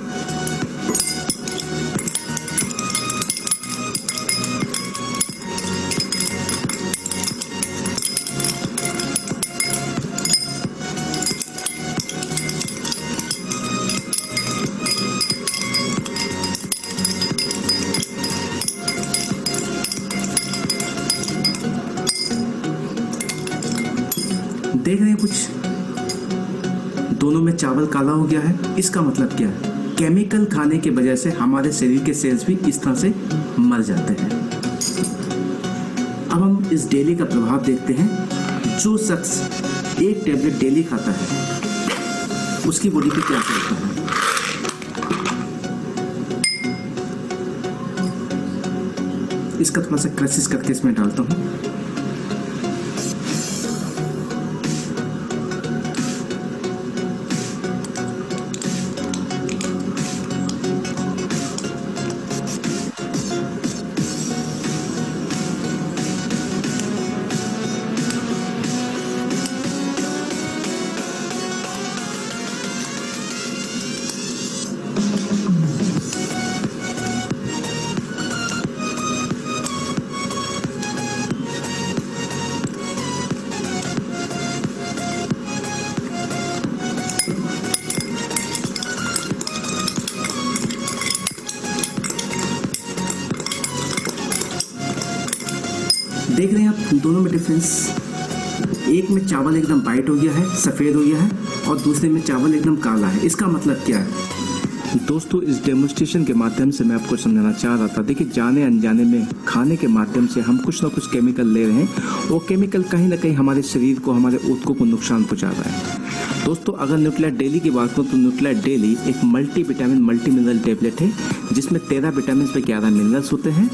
देख रहे हैं कुछ दोनों में चावल काला हो गया है। इसका मतलब क्या है? केमिकल खाने की वजह से हमारे शरीर के सेल्स भी इस तरह से मर जाते हैं। अब हम इस डेली का प्रभाव देखते हैं। जो शख्स एक टेबलेट डेली खाता है उसकी बॉडी पे क्या असर होता है। इसका थोड़ा सा क्रैशेस करके इसमें डालता हूँ। देख रहे हैं आप दोनों में डिफरेंस, एक में चावल एकदम वाइट हो गया है, सफ़ेद हो गया है, और दूसरे में चावल एकदम काला है। इसका मतलब क्या है दोस्तों? इस डेमोन्स्ट्रेशन के माध्यम से मैं आपको समझाना चाह रहा था। देखिए, जाने अनजाने में खाने के माध्यम से हम कुछ ना कुछ केमिकल ले रहे हैं, वो केमिकल कहीं ना कहीं हमारे शरीर को, हमारे ऊतकों को नुकसान पहुंचा रहा है। दोस्तों, अगर न्यूट्रीलाइट डेली की बात करूँ तो न्यूट्रीलाइट डेली एक multi vitamin multi mineral tablet है, जिसमें 13 विटामिन पे 11 मिनरल्स होते हैं।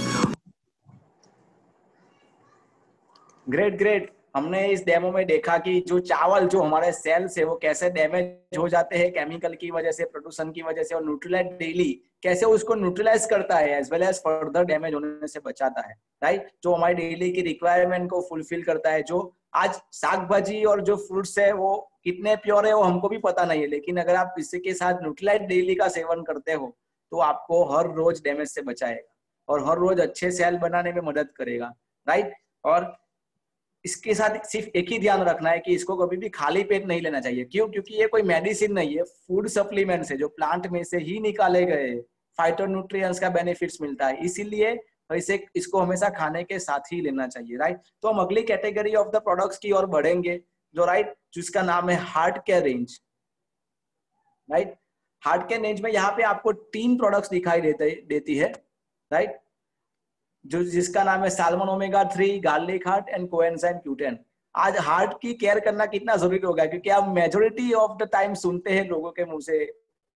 Great great. हमने इस डेमो में देखा कि जो चावल, जो हमारे सेल्स है, वो कैसे डैमेज हो जाते हैं केमिकल की वजह से, प्रदूषण की वजह से, और न्यूट्रीलाइट डेली कैसे उसको न्यूट्रलाइज करता है as well as further damage होने से बचाता है, राइट। जो हमारी डेली की रिक्वायरमेंट को फुलफिल करता है। जो आज शाक भाजी और जो फ्रूट्स है वो कितने प्योर है वो हमको भी पता नहीं है, लेकिन अगर आप इसके साथ न्यूट्रीलाइट डेली का सेवन करते हो तो आपको हर रोज डैमेज से बचाएगा और हर रोज अच्छे सेल बनाने में मदद करेगा, राइट। और इसके साथ सिर्फ एक ही ध्यान रखना है कि इसको कभी भी खाली पेट नहीं लेना चाहिए। क्यों? क्योंकि ये कोई मेडिसिन नहीं है, फूड सप्लीमेंट्स है जो प्लांट में से ही निकाले गए, फाइटोन्यूट्रिएंट्स का बेनिफिट्स मिलता है, इसीलिए इसको हमेशा खाने के साथ ही लेना चाहिए, राइट। तो हम अगली कैटेगरी ऑफ द प्रोडक्ट्स की ओर बढ़ेंगे, जो राइट, जिसका नाम है heart care range, right. Heart care range में यहाँ पे आपको 3 प्रोडक्ट्स दिखाई देती है, राइट, जो जिसका नाम है salmon omega 3, garlic heart and coenzyme Q10। आज हार्ट की केयर करना कितना जरूरी हो गया, क्योंकि आप मेजोरिटी ऑफ द टाइम सुनते हैं लोगों के मुंह से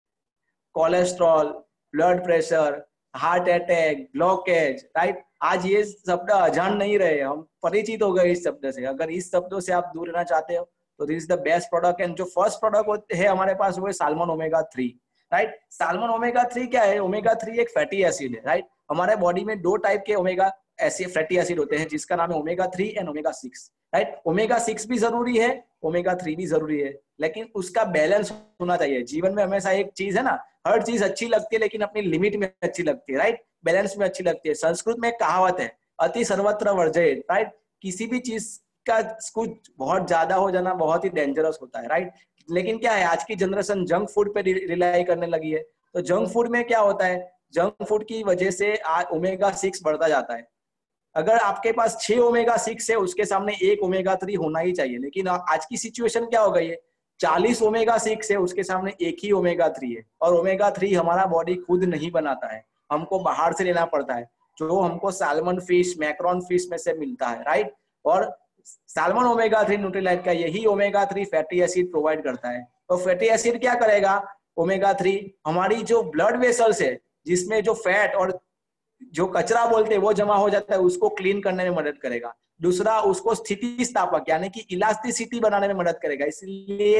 cholesterol, blood pressure, heart attack, blockage, right. आज ये शब्द अजान नहीं रहे, हम परिचित हो गए इस शब्द से। अगर इस शब्दों से आप दूर रहना चाहते हो तो this is the best product. And जो फर्स्ट प्रोडक्ट है हमारे पास वो है salmon omega 3, right. Salmon omega 3 क्या है? ओमेगा 3 एक फैटी एसिड है, राइट। हमारे बॉडी में 2 टाइप के ओमेगा फैटी एसिड होते हैं, जिसका नाम है omega 3 and omega 6, right. Omega 6 भी जरूरी है, ओमेगा 3 भी जरूरी है, लेकिन उसका बैलेंस होना चाहिए। जीवन में हमेशा एक चीज है ना, हर चीज अच्छी लगती है लेकिन अपनी लिमिट में अच्छी लगती है, राइट, बैलेंस में अच्छी लगती है। संस्कृत में एक कहावत है, अति सर्वत्र वर्जयेत, राइट। किसी भी चीज का कुछ बहुत ज्यादा हो जाना बहुत ही डेंजरस होता है, राइट। लेकिन क्या है, आज की जनरेशन जंक फूड पे रिलाई करने लगी है। तो जंक फूड में क्या होता है, जंक फूड की वजह से ओमेगा 6 बढ़ता जाता है। अगर आपके पास 6 ओमेगा 6 है, उसके सामने 1 ओमेगा 3 होना ही चाहिए। लेकिन आज की सिचुएशन क्या हो गई है, 40 ओमेगा 6 है, उसके सामने 1 ही ओमेगा 3 है। और ओमेगा 3 हमारा बॉडी खुद नहीं बनाता है, हमको बाहर से लेना पड़ता है, जो हमको साल्मन फिश, मैक्रोन फिश में से मिलता है, राइट। और साल्मन ओमेगा 3 न्यूट्रीलाइट का यही ओमेगा 3 फैटी एसिड प्रोवाइड करता है। तो फैटी एसिड क्या करेगा, ओमेगा 3 हमारी जो ब्लड वेसल्स है, जिसमें जो फैट और जो कचरा बोलते हैं वो जमा हो जाता है, उसको क्लीन करने में मदद करेगा। दूसरा, उसको स्थिति स्थापक यानी कि इलास्टिसिटी बनाने में मदद करेगा। इसलिए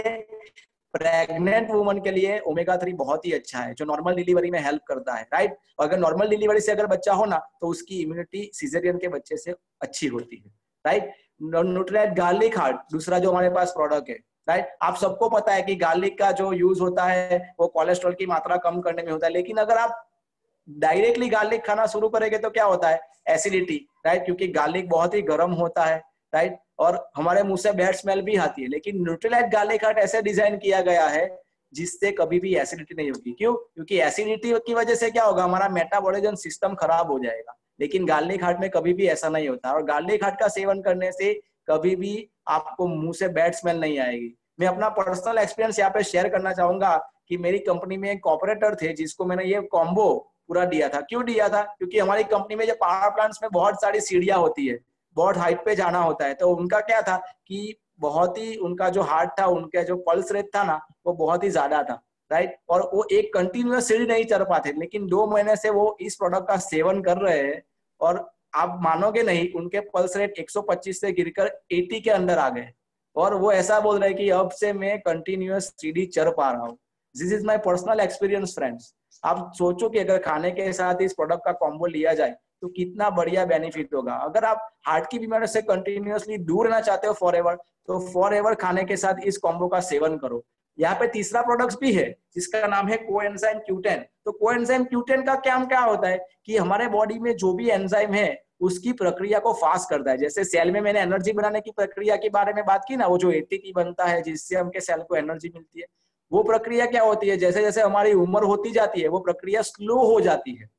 प्रेग्नेंट वुमन के लिए ओमेगा 3 बहुत ही अच्छा है, जो नॉर्मल डिलीवरी में हेल्प करता है, राइट। अगर नॉर्मल डिलीवरी से अगर बच्चा हो ना, तो उसकी इम्यूनिटी सीजरियन के बच्चे से अच्छी होती है, राइट। न्यूट्रीलाइट गार्लिक हार्ट दूसरा जो हमारे पास प्रोडक्ट है, राइट। आप सबको पता है कि गार्लिक का जो यूज होता है वो कोलेस्ट्रॉल की मात्रा कम करने में होता है। लेकिन अगर आप डायरेक्टली गार्लिक खाना शुरू करेंगे तो क्या होता है, एसिडिटी, राइट, क्योंकि गार्लिक बहुत ही गर्म होता है, राइट, और हमारे मुंह से बैड स्मेल भी आती है। लेकिन न्यूट्रीलाइट गार्लिक हार्ट ऐसे डिजाइन किया गया है जिससे कभी भी एसिडिटी नहीं होगी। क्यों? क्योंकि एसिडिटी की वजह से क्या होगा, हमारा मेटाबॉलिज्म सिस्टम खराब हो जाएगा। लेकिन गार्लिक हार्ट में कभी भी ऐसा नहीं होता, और गार्लिक हार्ट का सेवन करने से कभी भी आपको मुंह से बैड स्मेल नहीं आएगी। मैं अपना पर्सनल एक्सपीरियंस यहाँ पे शेयर करना चाहूंगा कि मेरी कंपनी में एक ऑपरेटर थे जिसको मैंने ये कॉम्बो पूरा दिया था। क्यों दिया था? क्योंकि हमारी कंपनी में जो पावर प्लांट्स में बहुत सारी सीढ़ियां होती है, बहुत हाइट पे जाना होता है। तो उनका क्या था कि बहुत ही उनका जो हार्ट था, उनका जो पल्स रेट था ना, वो बहुत ही ज्यादा था, राइट। और वो एक कंटिन्यूअस सीढ़ी नहीं चढ़ पाते, लेकिन 2 महीने से वो इस प्रोडक्ट का सेवन कर रहे हैं और आप मानोगे नहीं, उनके पल्स रेट 125 से गिरकर 80 के अंदर आ गए। और वो ऐसा बोल रहे हैं कि अब से मैं कंटिन्यूअस सीढ़ी चढ़ पा रहा हूँ। This is my personal experience friends. आप सोचो कि अगर खाने के साथ इस प्रोडक्ट का कॉम्बो लिया जाए तो कितना बढ़िया बेनिफिट होगा। अगर आप हार्ट की बीमारी से कंटिन्यूअसली दूर रहना चाहते हो फॉरएवर, तो फॉरएवर खाने के साथ इस कॉम्बो का सेवन करो। यहाँ पे तीसरा प्रोडक्ट भी है जिसका नाम है कोएंजाइम Q10। तो कोएंजाइम Q10 का काम क्या होता है कि हमारे बॉडी में जो भी एंजाइम है उसकी प्रक्रिया को फास्ट करता है। जैसे सेल में मैंने एनर्जी बनाने की प्रक्रिया के बारे में बात की ना, वो जो ATP बनता है जिससे हमके सेल को एनर्जी मिलती है, वो प्रक्रिया क्या होती है, जैसे जैसे हमारी उम्र होती जाती है वो प्रक्रिया स्लो हो जाती है।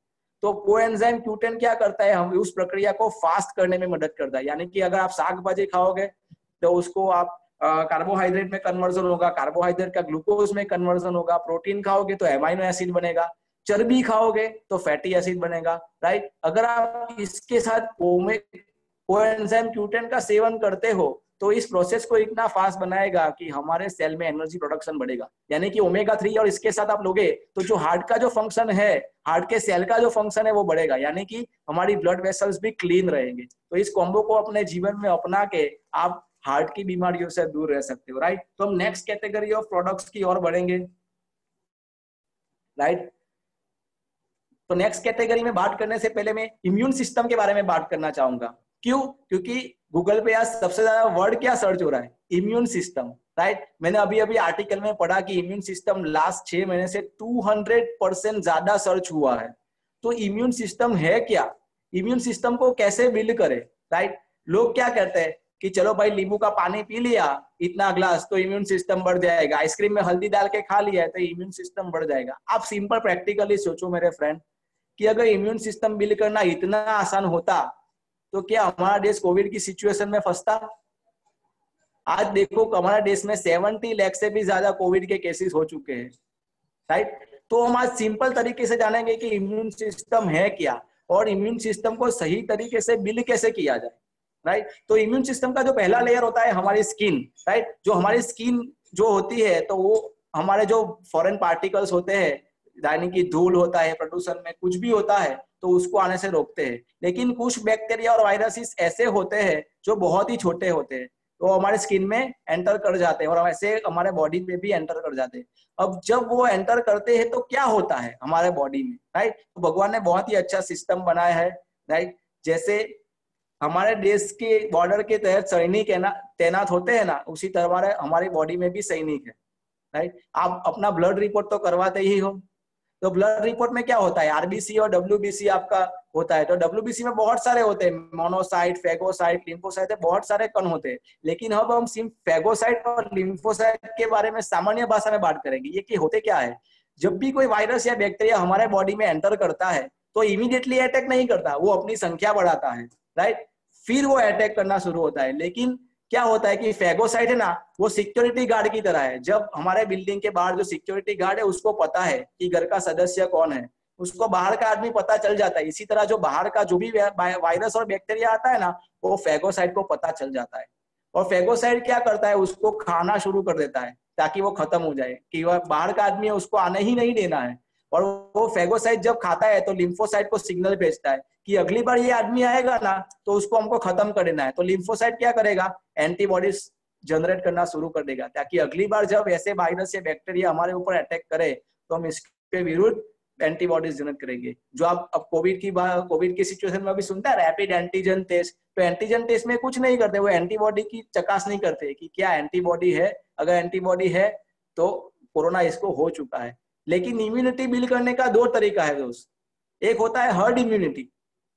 तो कोएंजाइम Q10 क्या करता है, हम उस प्रक्रिया को फास्ट करने में मदद करता है। यानी कि अगर आप साग भाजी खाओगे तो उसको आप कार्बोहाइड्रेट में कन्वर्जन होगा, कार्बोहाइड्रेट का ग्लूकोज में कन्वर्जन होगा, प्रोटीन खाओगे तो एमाइनो एसिड बनेगा, चर्बी खाओगे तो फैटी एसिड बनेगा, राइट। अगर आप इसके साथ कोएंजाइम Q10 का सेवन करते हो तो इस प्रोसेस को इतना फास्ट बनाएगा कि हमारे सेल में एनर्जी प्रोडक्शन बढ़ेगा। यानी कि ओमेगा 3 और इसके साथ आप लोगे तो जो हार्ट का जो फंक्शन है, हार्ट के सेल का जो फंक्शन है वो बढ़ेगा, यानी कि हमारी ब्लड वेसल्स भी क्लीन रहेंगे। तो इस कॉम्बो को अपने जीवन में अपना के आप हार्ट की बीमारियों से दूर रह सकते हो, राइट। तो हम नेक्स्ट कैटेगरी ऑफ प्रोडक्ट्स की ओर बढ़ेंगे, राइट। तो नेक्स्ट कैटेगरी में बात करने से पहले मैं इम्यून सिस्टम के बारे में बात करना चाहूंगा। क्यों? क्योंकि गूगल पे आज सबसे ज्यादा वर्ड क्या सर्च हो रहा है, इम्यून सिस्टम, राइट। मैंने अभी अभी आर्टिकल में पढ़ा कि इम्यून सिस्टम लास्ट 6 महीने से 200% ज्यादा सर्च हुआ है। तो इम्यून सिस्टम है क्या, इम्यून सिस्टम को कैसे बिल्ड करे, राइट। लोग क्या कहते हैं कि चलो भाई नींबू का पानी पी लिया इतना ग्लास तो इम्यून सिस्टम बढ़ जाएगा, आइसक्रीम में हल्दी डाल के खा लिया है तो इम्यून सिस्टम बढ़ जाएगा। आप सिंपल प्रैक्टिकली सोचो मेरे फ्रेंड कि अगर इम्यून सिस्टम बिल्ड करना इतना आसान होता तो क्या हमारा देश कोविड की सिचुएशन में फंसता? आज देखो हमारे देश में 70 लाख से भी ज्यादा कोविड के केसेस हो चुके हैं, राइट। तो हम आज सिंपल तरीके से जानेंगे कि इम्यून सिस्टम है क्या और इम्यून सिस्टम को सही तरीके से बिल्ड कैसे किया जाए, राइट। तो इम्यून सिस्टम का जो पहला लेयर होता है हमारी स्किन, राइट। जो हमारी स्किन जो होती है तो वो हमारे जो फॉरेन पार्टिकल्स होते हैं, यानी कि धूल होता है, प्रदूषण में कुछ भी होता है तो उसको आने से रोकते हैं। लेकिन कुछ बैक्टीरिया और वायरसेस ऐसे होते हैं जो बहुत ही छोटे होते हैं, तो हमारे स्किन में एंटर कर जाते हैं और ऐसे हमारे बॉडी में भी एंटर कर जाते हैं। अब जब वो एंटर करते हैं तो क्या होता है हमारे बॉडी में, राइट। तो भगवान ने बहुत ही अच्छा सिस्टम बनाया है, राइट। जैसे हमारे देश के बॉर्डर के तहत सैनिक है ना तैनात होते हैं ना, उसी तरह हमारी बॉडी में भी सैनिक है, राइट। आप अपना ब्लड रिपोर्ट तो करवाते ही हो, तो ब्लड रिपोर्ट में क्या होता है, आरबीसी और डब्ल्यूबीसी आपका होता है। तो डब्ल्यूबीसी में बहुत सारे होते हैं, मोनोसाइट, फेगोसाइट, लिम्फोसाइट, बहुत सारे कण होते हैं। लेकिन अब हम सिर्फ फेगोसाइट और लिम्फोसाइट के बारे में सामान्य भाषा में बात करेंगे। ये कि होते क्या है, जब भी कोई वायरस या बैक्टीरिया हमारे बॉडी में एंटर करता है तो इमीडिएटली अटैक नहीं करता, वो अपनी संख्या बढ़ाता है, राइट। फिर वो अटैक करना शुरू होता है। लेकिन क्या होता है कि फेगोसाइट है ना, वो सिक्योरिटी गार्ड की तरह है। जब हमारे बिल्डिंग के बाहर जो सिक्योरिटी गार्ड है उसको पता है कि घर का सदस्य कौन है, उसको बाहर का आदमी पता चल जाता है। इसी तरह जो बाहर का जो भी वायरस और बैक्टीरिया आता है ना, वो फेगोसाइट को पता चल जाता है। और फेगोसाइट क्या करता है, उसको खाना शुरू कर देता है ताकि वो खत्म हो जाए, कि वह बाहर का आदमी है उसको आने ही नहीं देना है। और वो फेगोसाइट जब खाता है तो लिम्फोसाइट को सिग्नल भेजता है कि अगली बार ये आदमी आएगा ना तो उसको हमको खत्म कर देना है। तो लिम्फोसाइट क्या करेगा, एंटीबॉडीज जनरेट करना शुरू कर देगा, ताकि अगली बार जब ऐसे वायरस या बैक्टीरिया हमारे ऊपर अटैक करे तो हम इसके विरुद्ध एंटीबॉडीज जनरेट करेंगे। जो आप अब कोविड की सिचुएशन में अभी सुनता है रैपिड एंटीजन टेस्ट, तो एंटीजन टेस्ट में कुछ नहीं करते, वो एंटीबॉडी की चकासनी करते हैं कि क्या एंटीबॉडी है, अगर एंटीबॉडी है तो कोरोना इसको हो चुका है। लेकिन इम्यूनिटी बिल्ड करने का 2 तरीका है दोस्त, एक होता है हर्ड इम्यूनिटी,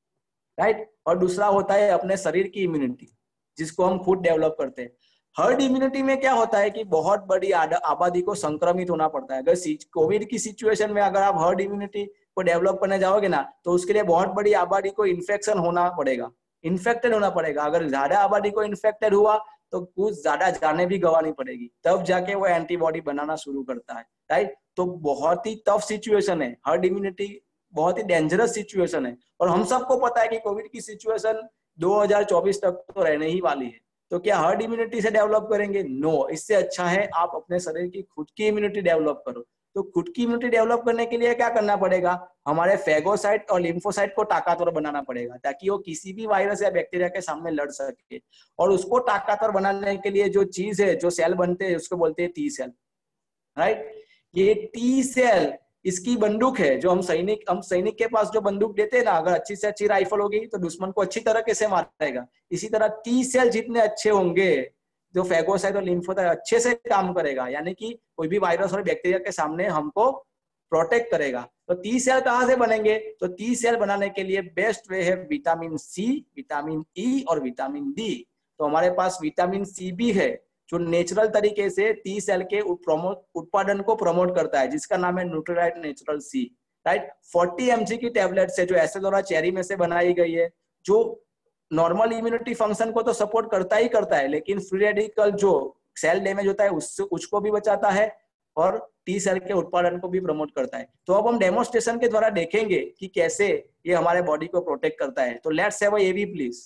राइट, और दूसरा होता है अपने शरीर की इम्यूनिटी जिसको हम खुद डेवलप करते हैं। हर्ड इम्यूनिटी में क्या होता है कि बहुत बड़ी आबादी को संक्रमित होना पड़ता है। अगर कोविड की सिचुएशन में अगर आप हर्ड इम्यूनिटी को डेवलप करने जाओगे ना तो उसके लिए बहुत बड़ी आबादी को इन्फेक्शन होना पड़ेगा, इन्फेक्टेड होना पड़ेगा। अगर ज्यादा आबादी को इन्फेक्टेड हुआ तो कुछ ज्यादा जाने भी गंवानी पड़ेगी, तब जाके वो एंटीबॉडी बनाना शुरू करता है, राइट। तो बहुत ही टफ सिचुएशन है, हर्ड इम्यूनिटी बहुत ही डेंजरस सिचुएशन है। और हम सबको पता है कि कोविड की सिचुएशन 2024 तक तो रहने ही वाली है। तो क्या हर्ड इम्यूनिटी से डेवलप करेंगे? नो, इससे अच्छा है आप अपने शरीर की खुद की इम्यूनिटी डेवलप करो। तो खुद की इम्यूनिटी डेवलप करने के लिए क्या करना पड़ेगा, हमारे फेगोसाइट और लिम्फोसाइट को ताकतवर बनाना पड़ेगा ताकि वो किसी भी वायरस या बैक्टीरिया के सामने लड़ सके। और उसको ताकतवर बनाने के लिए जो चीज है, जो सेल बनते हैं, उसको बोलते हैं टी सेल, राइट। ये टी सेल इसकी बंदूक है। जो हम सैनिक के पास जो बंदूक देते हैं ना, अगर अच्छी से अच्छी राइफल होगी तो दुश्मन को अच्छी तरह से मारेगा। इसी तरह टी सेल जितने अच्छे होंगे, जो फेगोसाइट और लिम्फोसाइट अच्छे से काम करेगा, यानी कि कोई भी वायरस और बैक्टीरिया के सामने हमको प्रोटेक्ट करेगा। तो टी सेल कहाँ से बनेंगे, तो टी सेल बनाने के लिए बेस्ट वे है विटामिन सी, विटामिन ई और विटामिन डी। तो हमारे पास विटामिन सी भी है जो नेचुरल तरीके से टी सेल के उत्पादन को प्रमोट करता है, जिसका नाम है Nutrilite natural C, right. 40 mg की टेबलेट है जो एसेडोरा चेरी में से बनाई गई है, जो नॉर्मल इम्यूनिटी फंक्शन को तो सपोर्ट करता ही करता है, लेकिन फ्री रेडिकल जो सेल डैमेज होता है उसको भी बचाता है और टी सेल के उत्पादन को भी प्रमोट करता है। तो अब हम डेमोन्स्ट्रेशन के द्वारा देखेंगे कि कैसे ये हमारे बॉडी को प्रोटेक्ट करता है। तो let's have a AV please.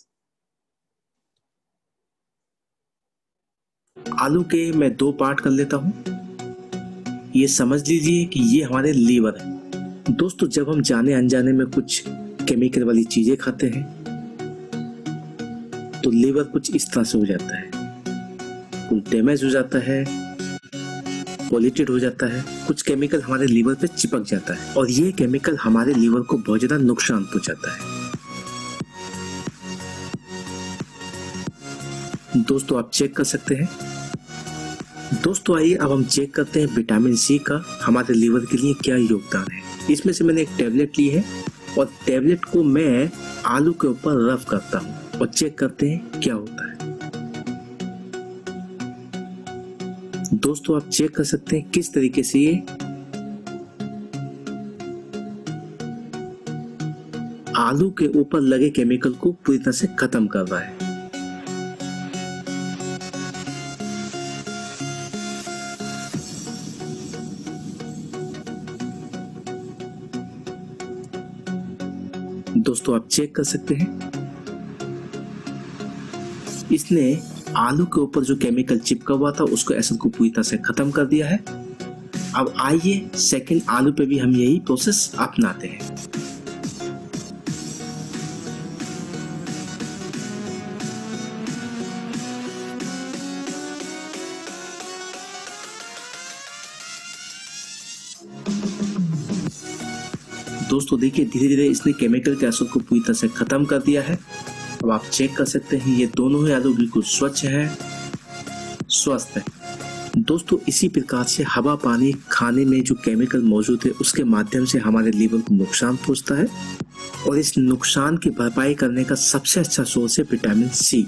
आलू के मैं 2 पार्ट कर लेता हूँ। ये समझ लीजिए कि ये हमारे लीवर है। दोस्तों, जब हम जाने अनजाने में कुछ केमिकल वाली चीजें खाते हैं तो लीवर कुछ इस तरह से हो जाता है, कुछ डैमेज हो जाता है, पॉल्यूटेड हो जाता है, कुछ केमिकल हमारे लीवर पे चिपक जाता है और ये केमिकल हमारे लीवर को बहुत ज्यादा नुकसान पहुंचाता है। दोस्तों, आप चेक कर सकते हैं। दोस्तों, आइए अब हम चेक करते हैं विटामिन सी का हमारे लीवर के लिए क्या योगदान है। इसमें से मैंने एक टैबलेट ली है और टैबलेट को मैं आलू के ऊपर रब करता हूँ और चेक करते हैं क्या होता है। दोस्तों, आप चेक कर सकते हैं किस तरीके से ये आलू के ऊपर लगे केमिकल को पूरी तरह से खत्म कर रहा है। दोस्तों, आप चेक कर सकते हैं इसने आलू के ऊपर जो केमिकल चिपका हुआ था उसको एसिड को पूरी तरह से खत्म कर दिया है। अब आइए सेकंड आलू पे भी हम यही प्रोसेस अपनाते हैं। दोस्तों, देखिए धीरे धीरे इसने केमिकल के एसिड को पूरी तरह से खत्म कर दिया है। अब आप चेक कर सकते हैं ये दोनों ही आलू बिल्कुल स्वच्छ है, स्वस्थ है। दोस्तों, इसी प्रकार से हवा पानी खाने में जो केमिकल मौजूद है उसके माध्यम से हमारे लीवर को नुकसान पहुंचता है और इस नुकसान की भरपाई करने का सबसे अच्छा सोर्स है विटामिन सी।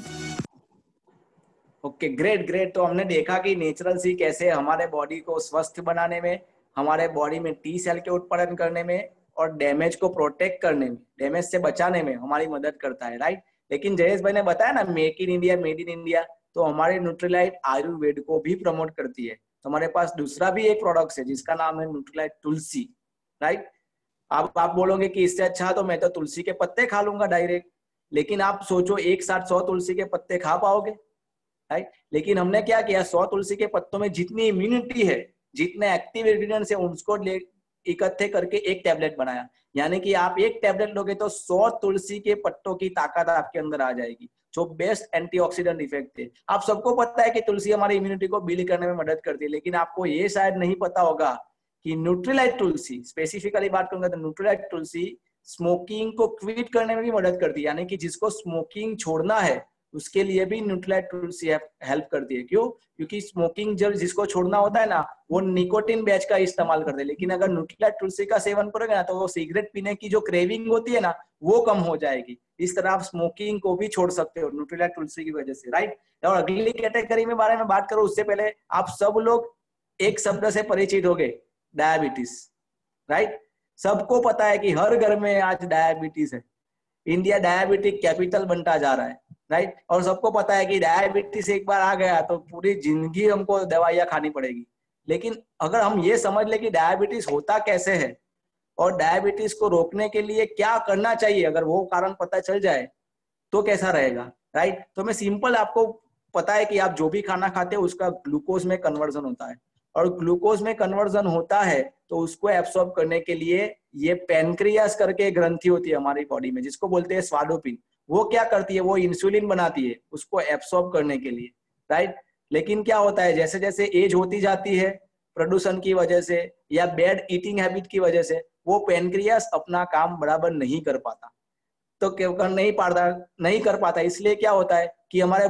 Okay, great. तो हमने देखा कि नेचुरल सी कैसे हमारे बॉडी को स्वस्थ बनाने में, हमारे बॉडी में टी सेल के उत्पादन करने में और डैमेज को प्रोटेक्ट करने में, डैमेज से बचाने में हमारी मदद करता है, राइट। लेकिन जयेश भाई ने बताया ना make in India, made in India, तो हमारे न्यूट्रीलाइट आयुर्वेद को भी प्रमोट करती है। तो हमारे पास दूसरा भी एक प्रोडक्ट है जिसका नाम है न्यूट्रीलाइट तुलसी, राइट। अब आप बोलोगे कि इससे अच्छा तो मैं तो तुलसी के पत्ते खा लूंगा डायरेक्ट, लेकिन आप सोचो एक साथ 100 तुलसी के पत्ते खा पाओगे, राइट। लेकिन हमने क्या किया, 100 तुलसी के पत्तों में जितनी इम्यूनिटी है, जितने एक्टिव इंग्रेडिएंट्स है, उसको इकट्ठे करके एक टैबलेट बनाया। यानी कि आप एक टैबलेट लोगे तो 100 तुलसी के पत्तों की ताकत आपके अंदर आ जाएगी, जो बेस्ट एंटीऑक्सीडेंट इफेक्ट है। आप सबको पता है कि तुलसी हमारी इम्यूनिटी को बिल्ड करने में मदद करती है, लेकिन आपको ये शायद नहीं पता होगा कि न्यूट्रीलाइट तुलसी, स्पेसिफिकली बात करूंगा तो न्यूट्रीलाइट तुलसी स्मोकिंग को क्विट करने में भी मदद करती है। यानी कि जिसको स्मोकिंग छोड़ना है उसके लिए भी न्यूट्रीलाइट तुलसी हेल्प करती है। क्यों? क्योंकि स्मोकिंग जब जिसको छोड़ना होता है ना, वो निकोटिन बैच का इस्तेमाल करते हैं, लेकिन अगर न्यूट्रीलाइट तुलसी का सेवन करोगे ना तो वो सिगरेट पीने की जो क्रेविंग होती है ना वो कम हो जाएगी। इस तरह आप स्मोकिंग को भी छोड़ सकते हो न्यूट्रीलाइट तुलसी की वजह से, राइट। और अगली कैटेगरी में बारे में बात करो उससे पहले आप सब लोग एक शब्द से परिचित हो गए, डायबिटीज, राइट। सबको पता है कि हर घर में आज डायबिटीज है। इंडिया डायबिटिक कैपिटल बनता जा रहा है, राइट। और सबको पता है कि डायबिटीज एक बार आ गया तो पूरी जिंदगी हमको दवाइयां खानी पड़ेगी। लेकिन अगर हम ये समझ ले कि डायबिटीज होता कैसे है और डायबिटीज को रोकने के लिए क्या करना चाहिए, अगर वो कारण पता चल जाए तो कैसा रहेगा, राइट। तो मैं सिंपल, आपको पता है कि आप जो भी खाना खाते हो उसका ग्लूकोज में कन्वर्जन होता है, और ग्लूकोज में कन्वर्जन होता है तो उसको एब्सॉर्ब करने के लिए ये पैनक्रियास करके ग्रंथि होती है हमारी बॉडी में, जिसको बोलते हैं स्वादोपिन। वो क्या करती है, वो इंसुलिन बनाती है उसको एब्सॉर्ब करने के लिए, राइट। लेकिन क्या होता है, जैसे जैसे एज होती जाती है प्रदूषण की वजह से या बैड ईटिंग हैबिट की वजह से वो पैनक्रियास अपना काम बराबर नहीं कर पाता। तो नहीं कर पाता, इसलिए क्या होता है कि हमारे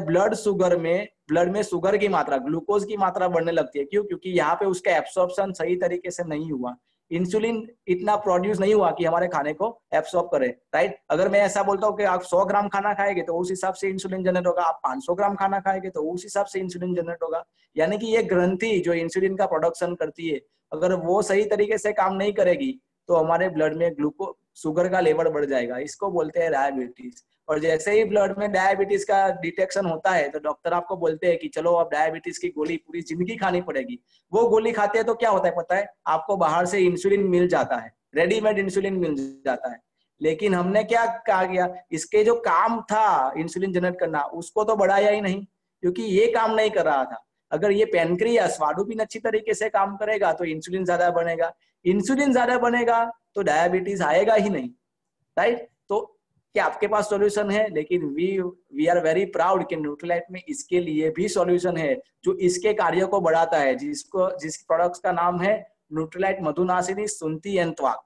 ब्लड में शुगर की मात्रा, ग्लूकोज की मात्रा बढ़ने लगती है। क्यों? क्योंकि यहाँ पे उसका एब्सॉर्प्शन सही तरीके से नहीं हुआ, इंसुलिन इतना प्रोड्यूस नहीं हुआ कि हमारे खाने को एब्सॉर्ब करे, राइट। अगर मैं ऐसा बोलता हूँ कि आप 100 ग्राम खाना खाएंगे तो उस हिसाब से इंसुलिन जनरेट होगा, आप 500 ग्राम खाना खाएंगे तो उस हिसाब से इंसुलिन जनरेट होगा। यानी कि ये ग्रंथि जो इंसुलिन का प्रोडक्शन करती है, अगर वो सही तरीके से काम नहीं करेगी तो हमारे ब्लड में शुगर का लेवल बढ़ जाएगा, इसको बोलते हैं डायबिटीज। और जैसे ही ब्लड में डायबिटीज का डिटेक्शन होता है तो डॉक्टर आपको बोलते हैं कि चलो अब डायबिटीज की गोली पूरी जिंदगी खानी पड़ेगी। वो गोली खाते हैं तो क्या होता है पता है आपको, बाहर से इंसुलिन मिल जाता है, रेडीमेड इंसुलिन मिल जाता है। लेकिन हमने क्या कहा गया, इसके जो काम था इंसुलिन जनरेट करना उसको तो बढ़ाया ही नहीं, क्योंकि ये काम नहीं कर रहा था। अगर ये पैनक्रियास स्वादुपिंड अच्छी तरीके से काम करेगा तो इंसुलिन ज्यादा बनेगा, इंसुलिन ज्यादा बनेगा तो डायबिटीज आएगा ही नहीं, राइट। तो क्या आपके पास सॉल्यूशन है, लेकिन वी आर वेरी प्राउड कि न्यूट्रीलाइट में इसके लिए भी सॉल्यूशन है जो इसके कार्यों को बढ़ाता है, जिस प्रोडक्ट्स का नाम है Nutrilite Madhunashini Sunthi and Twak,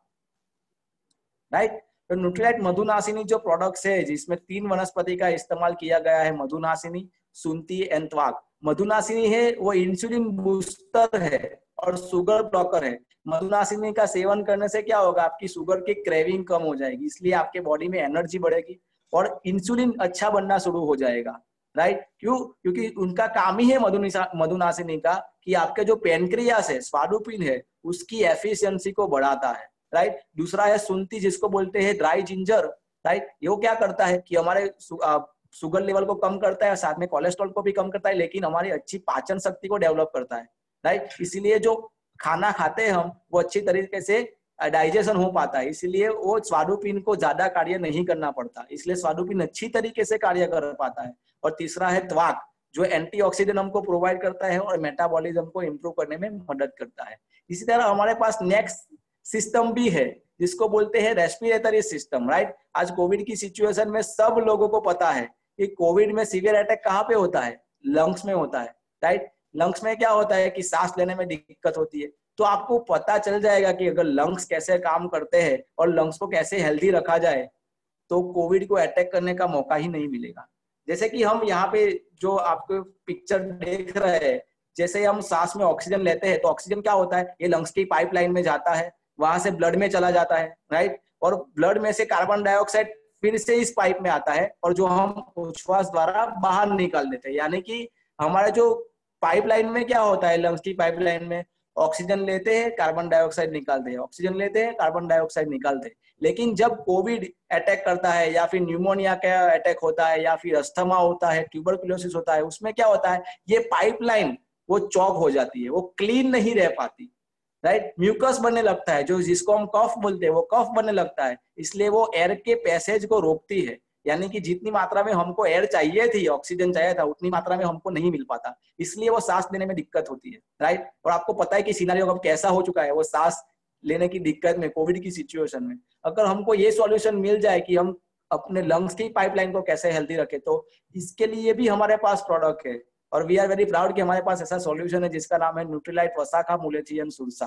right. तो न्यूट्रीलाइट मधुनाशिनी जो प्रोडक्ट्स है जिसमें 3 वनस्पति का इस्तेमाल किया गया है, मधुनाशिनी, सुंती एंड त्वाक। मधुनाशिनी है वो इंसुलिन बूस्टर है और शुगर ब्लॉकर है। मधुनाशिनी का सेवन करने से क्या होगा, आपकी शुगर की क्रेविंग कम हो जाएगी, इसलिए आपके बॉडी में एनर्जी बढ़ेगी और इंसुलिन अच्छा बनना शुरू हो जाएगा, राइट। क्यों? क्योंकि उनका काम ही है मधुनाशिनी का कि आपके जो पैनक्रियास है, स्वादुपिंड है, उसकी एफिशिएंसी को बढ़ाता है, राइट। दूसरा है सुंती जिसको बोलते हैं ड्राई जिंजर, राइट। ये क्या करता है कि हमारे शुगर लेवल को कम करता है, साथ में कोलेस्ट्रॉल को भी कम करता है, लेकिन हमारी अच्छी पाचन शक्ति को डेवलप करता है, राइट। इसीलिए जो खाना खाते हैं हम वो अच्छी तरीके से डाइजेशन हो पाता है, इसलिए वो स्वादुपिंड को ज्यादा कार्य नहीं करना पड़ता, इसलिए स्वादुपिंड अच्छी तरीके से कार्य कर पाता है। और तीसरा है त्वाक जो एंटीऑक्सीडेंट हमको प्रोवाइड करता है और मेटाबॉलिज्म को इम्प्रूव करने में मदद करता है। इसी तरह हमारे पास नेक्स्ट सिस्टम भी है जिसको बोलते हैं रेस्पिरेटरी सिस्टम, राइट। आज कोविड की सिचुएशन में सब लोगों को पता है कि कोविड में सीवियर अटैक कहाँ पे होता है, लंग्स में होता है, राइट। लंग्स में क्या होता है कि सांस लेने में दिक्कत होती है, तो आपको पता चल जाएगा कि अगर लंग्स कैसे काम करते हैं और लंग्स को कैसे हेल्दी रखा जाए तो कोविड को अटैक करने का मौका ही नहीं मिलेगा। जैसे कि हम यहाँ पे जो आपको पिक्चर देख रहे हैं, जैसे हम सांस में ऑक्सीजन लेते हैं तो ऑक्सीजन क्या होता है, ये लंग्स की पाइपलाइन में जाता है, वहां से ब्लड में चला जाता है, राइट। और ब्लड में से कार्बन डाइऑक्साइड फिर से इस पाइप में आता है और जो हम उच्छ्वास द्वारा बाहर निकाल देते हैं। यानी कि हमारे जो पाइपलाइन में क्या होता है, लंग्स की पाइपलाइन में ऑक्सीजन लेते हैं, कार्बन डाइऑक्साइड निकालते हैं, ऑक्सीजन लेते हैं, कार्बन डाइऑक्साइड निकालते हैं। लेकिन जब कोविड अटैक करता है या फिर न्यूमोनिया का अटैक होता है या फिर अस्थमा होता है, ट्यूबरकुलोसिस होता है, उसमें क्या होता है, ये पाइपलाइन वो चौक हो जाती है, वो क्लीन नहीं रह पाती, राइट। म्यूकस बनने लगता है, जो जिसको हम कफ बोलते हैं, वो कफ बनने लगता है, इसलिए वो एयर के पैसेज को रोकती है। यानी कि जितनी मात्रा में हमको एयर चाहिए थी, ऑक्सीजन चाहिए था, उतनी मात्रा में हमको नहीं मिल पाता, इसलिए वो सांस लेने में दिक्कत होती है, राइट। और आपको पता है कि सिनेरियो अब कैसा हो चुका है, वो सांस लेने की दिक्कत में कोविड की सिचुएशन में अगर हमको ये सॉल्यूशन मिल जाए कि हम अपने लंग्स की पाइपलाइन को कैसे हेल्दी रखें, तो इसके लिए भी हमारे पास प्रोडक्ट है और वी आर वेरी प्राउड कि हमारे पास ऐसा सॉल्यूशन है जिसका नाम है न्यूट्रीलाइट वसाखा मुलेथियन सुरसा,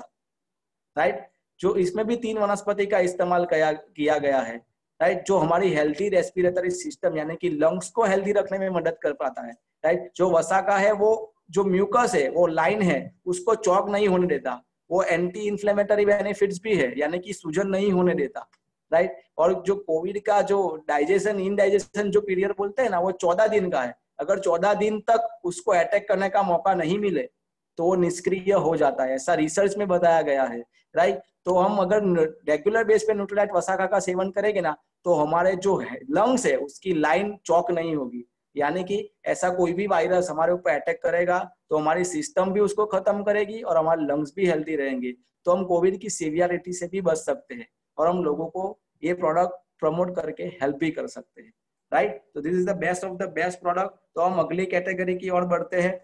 राइट। जो इसमें भी 3 वनस्पति का इस्तेमाल किया गया है, राइट, जो हमारी हेल्थी रेस्पिरेटरी सिस्टम यानी कि लंग्स को हेल्दी रखने में मदद कर पाता है, राइट। जो वसाखा है वो जो म्यूकस है, वो लाइन है, उसको चौक नहीं होने देता, वो एंटी इंफ्लेमेटरी बेनिफिट्स भी है, यानी कि सूजन नहीं होने देता, राइट। और जो कोविड का जो डाइजेशन इनडाइजेशन जो पीरियड बोलते हैं ना, वो 14 दिन का है। अगर 14 दिन तक उसको अटैक करने का मौका नहीं मिले तो वो निष्क्रिय हो जाता है, ऐसा रिसर्च में बताया गया है, राइट। तो हम अगर रेगुलर बेस पे न्यूट्रीलाइट वसाखा का सेवन करेंगे ना, तो हमारे जो लंग्स है उसकी लाइन चौक नहीं होगी, यानी कि ऐसा कोई भी वायरस हमारे ऊपर अटैक करेगा तो हमारी सिस्टम भी उसको खत्म करेगी और हमारे लंग्स भी हेल्दी रहेंगे, तो हम कोविड की सीवियरिटी से भी बच सकते हैं और हम लोगों को ये प्रोडक्ट प्रमोट करके हेल्प भी कर सकते हैं, राइट। तो this is the best of the best product. तो हम अगली कैटेगरी की ओर बढ़ते हैं,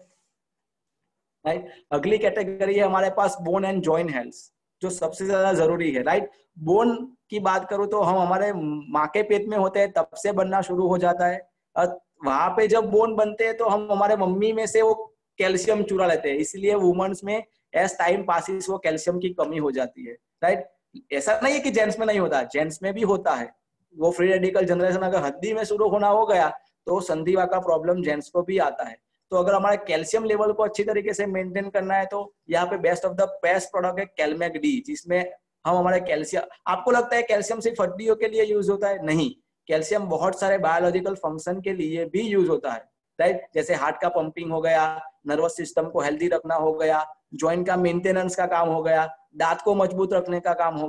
राइट। अगली कैटेगरी है हमारे पास बोन एंड जॉइंट हेल्थ, जो सबसे ज्यादा जरूरी है, राइट। बोन की बात करूं तो हम हमारे माँ के पेट में होते हैं तब से बनना शुरू हो जाता है, और वहां पे जब बोन बनते हैं तो हम हमारे मम्मी में से वो कैल्शियम चुरा लेते हैं, इसलिए वुमेन्स में एज टाइम पासिस वो कैल्शियम की कमी हो जाती है, राइट। ऐसा नहीं है कि जेंट्स में नहीं होता, जेंट्स में भी होता है। वो फ्री रेडिकल जनरेशन अगर हड्डी में शुरू होना हो गया तो संधिवा का प्रॉब्लम जेंट्स को भी आता है। तो अगर हमारे कैल्शियम लेवल को अच्छी तरीके से मेंटेन करना है तो यहाँ पे best of the best product है कैलमेक डी, जिसमें हम हमारे कैल्शियम, आपको लगता है कैल्शियम सिर्फ हड्डियों के लिए यूज होता है, नहीं, कैल्शियम बहुत सारे बायोलॉजिकल फंक्शन के लिए भी यूज होता है, राइट। जैसे हार्ट का पंपिंग हो गया, नर्वस सिस्टम को हेल्दी रखना हो गया, ज्वाइंट का मेंटेनेंस का काम हो गया, दांत को मजबूत रखने का काम हो गया,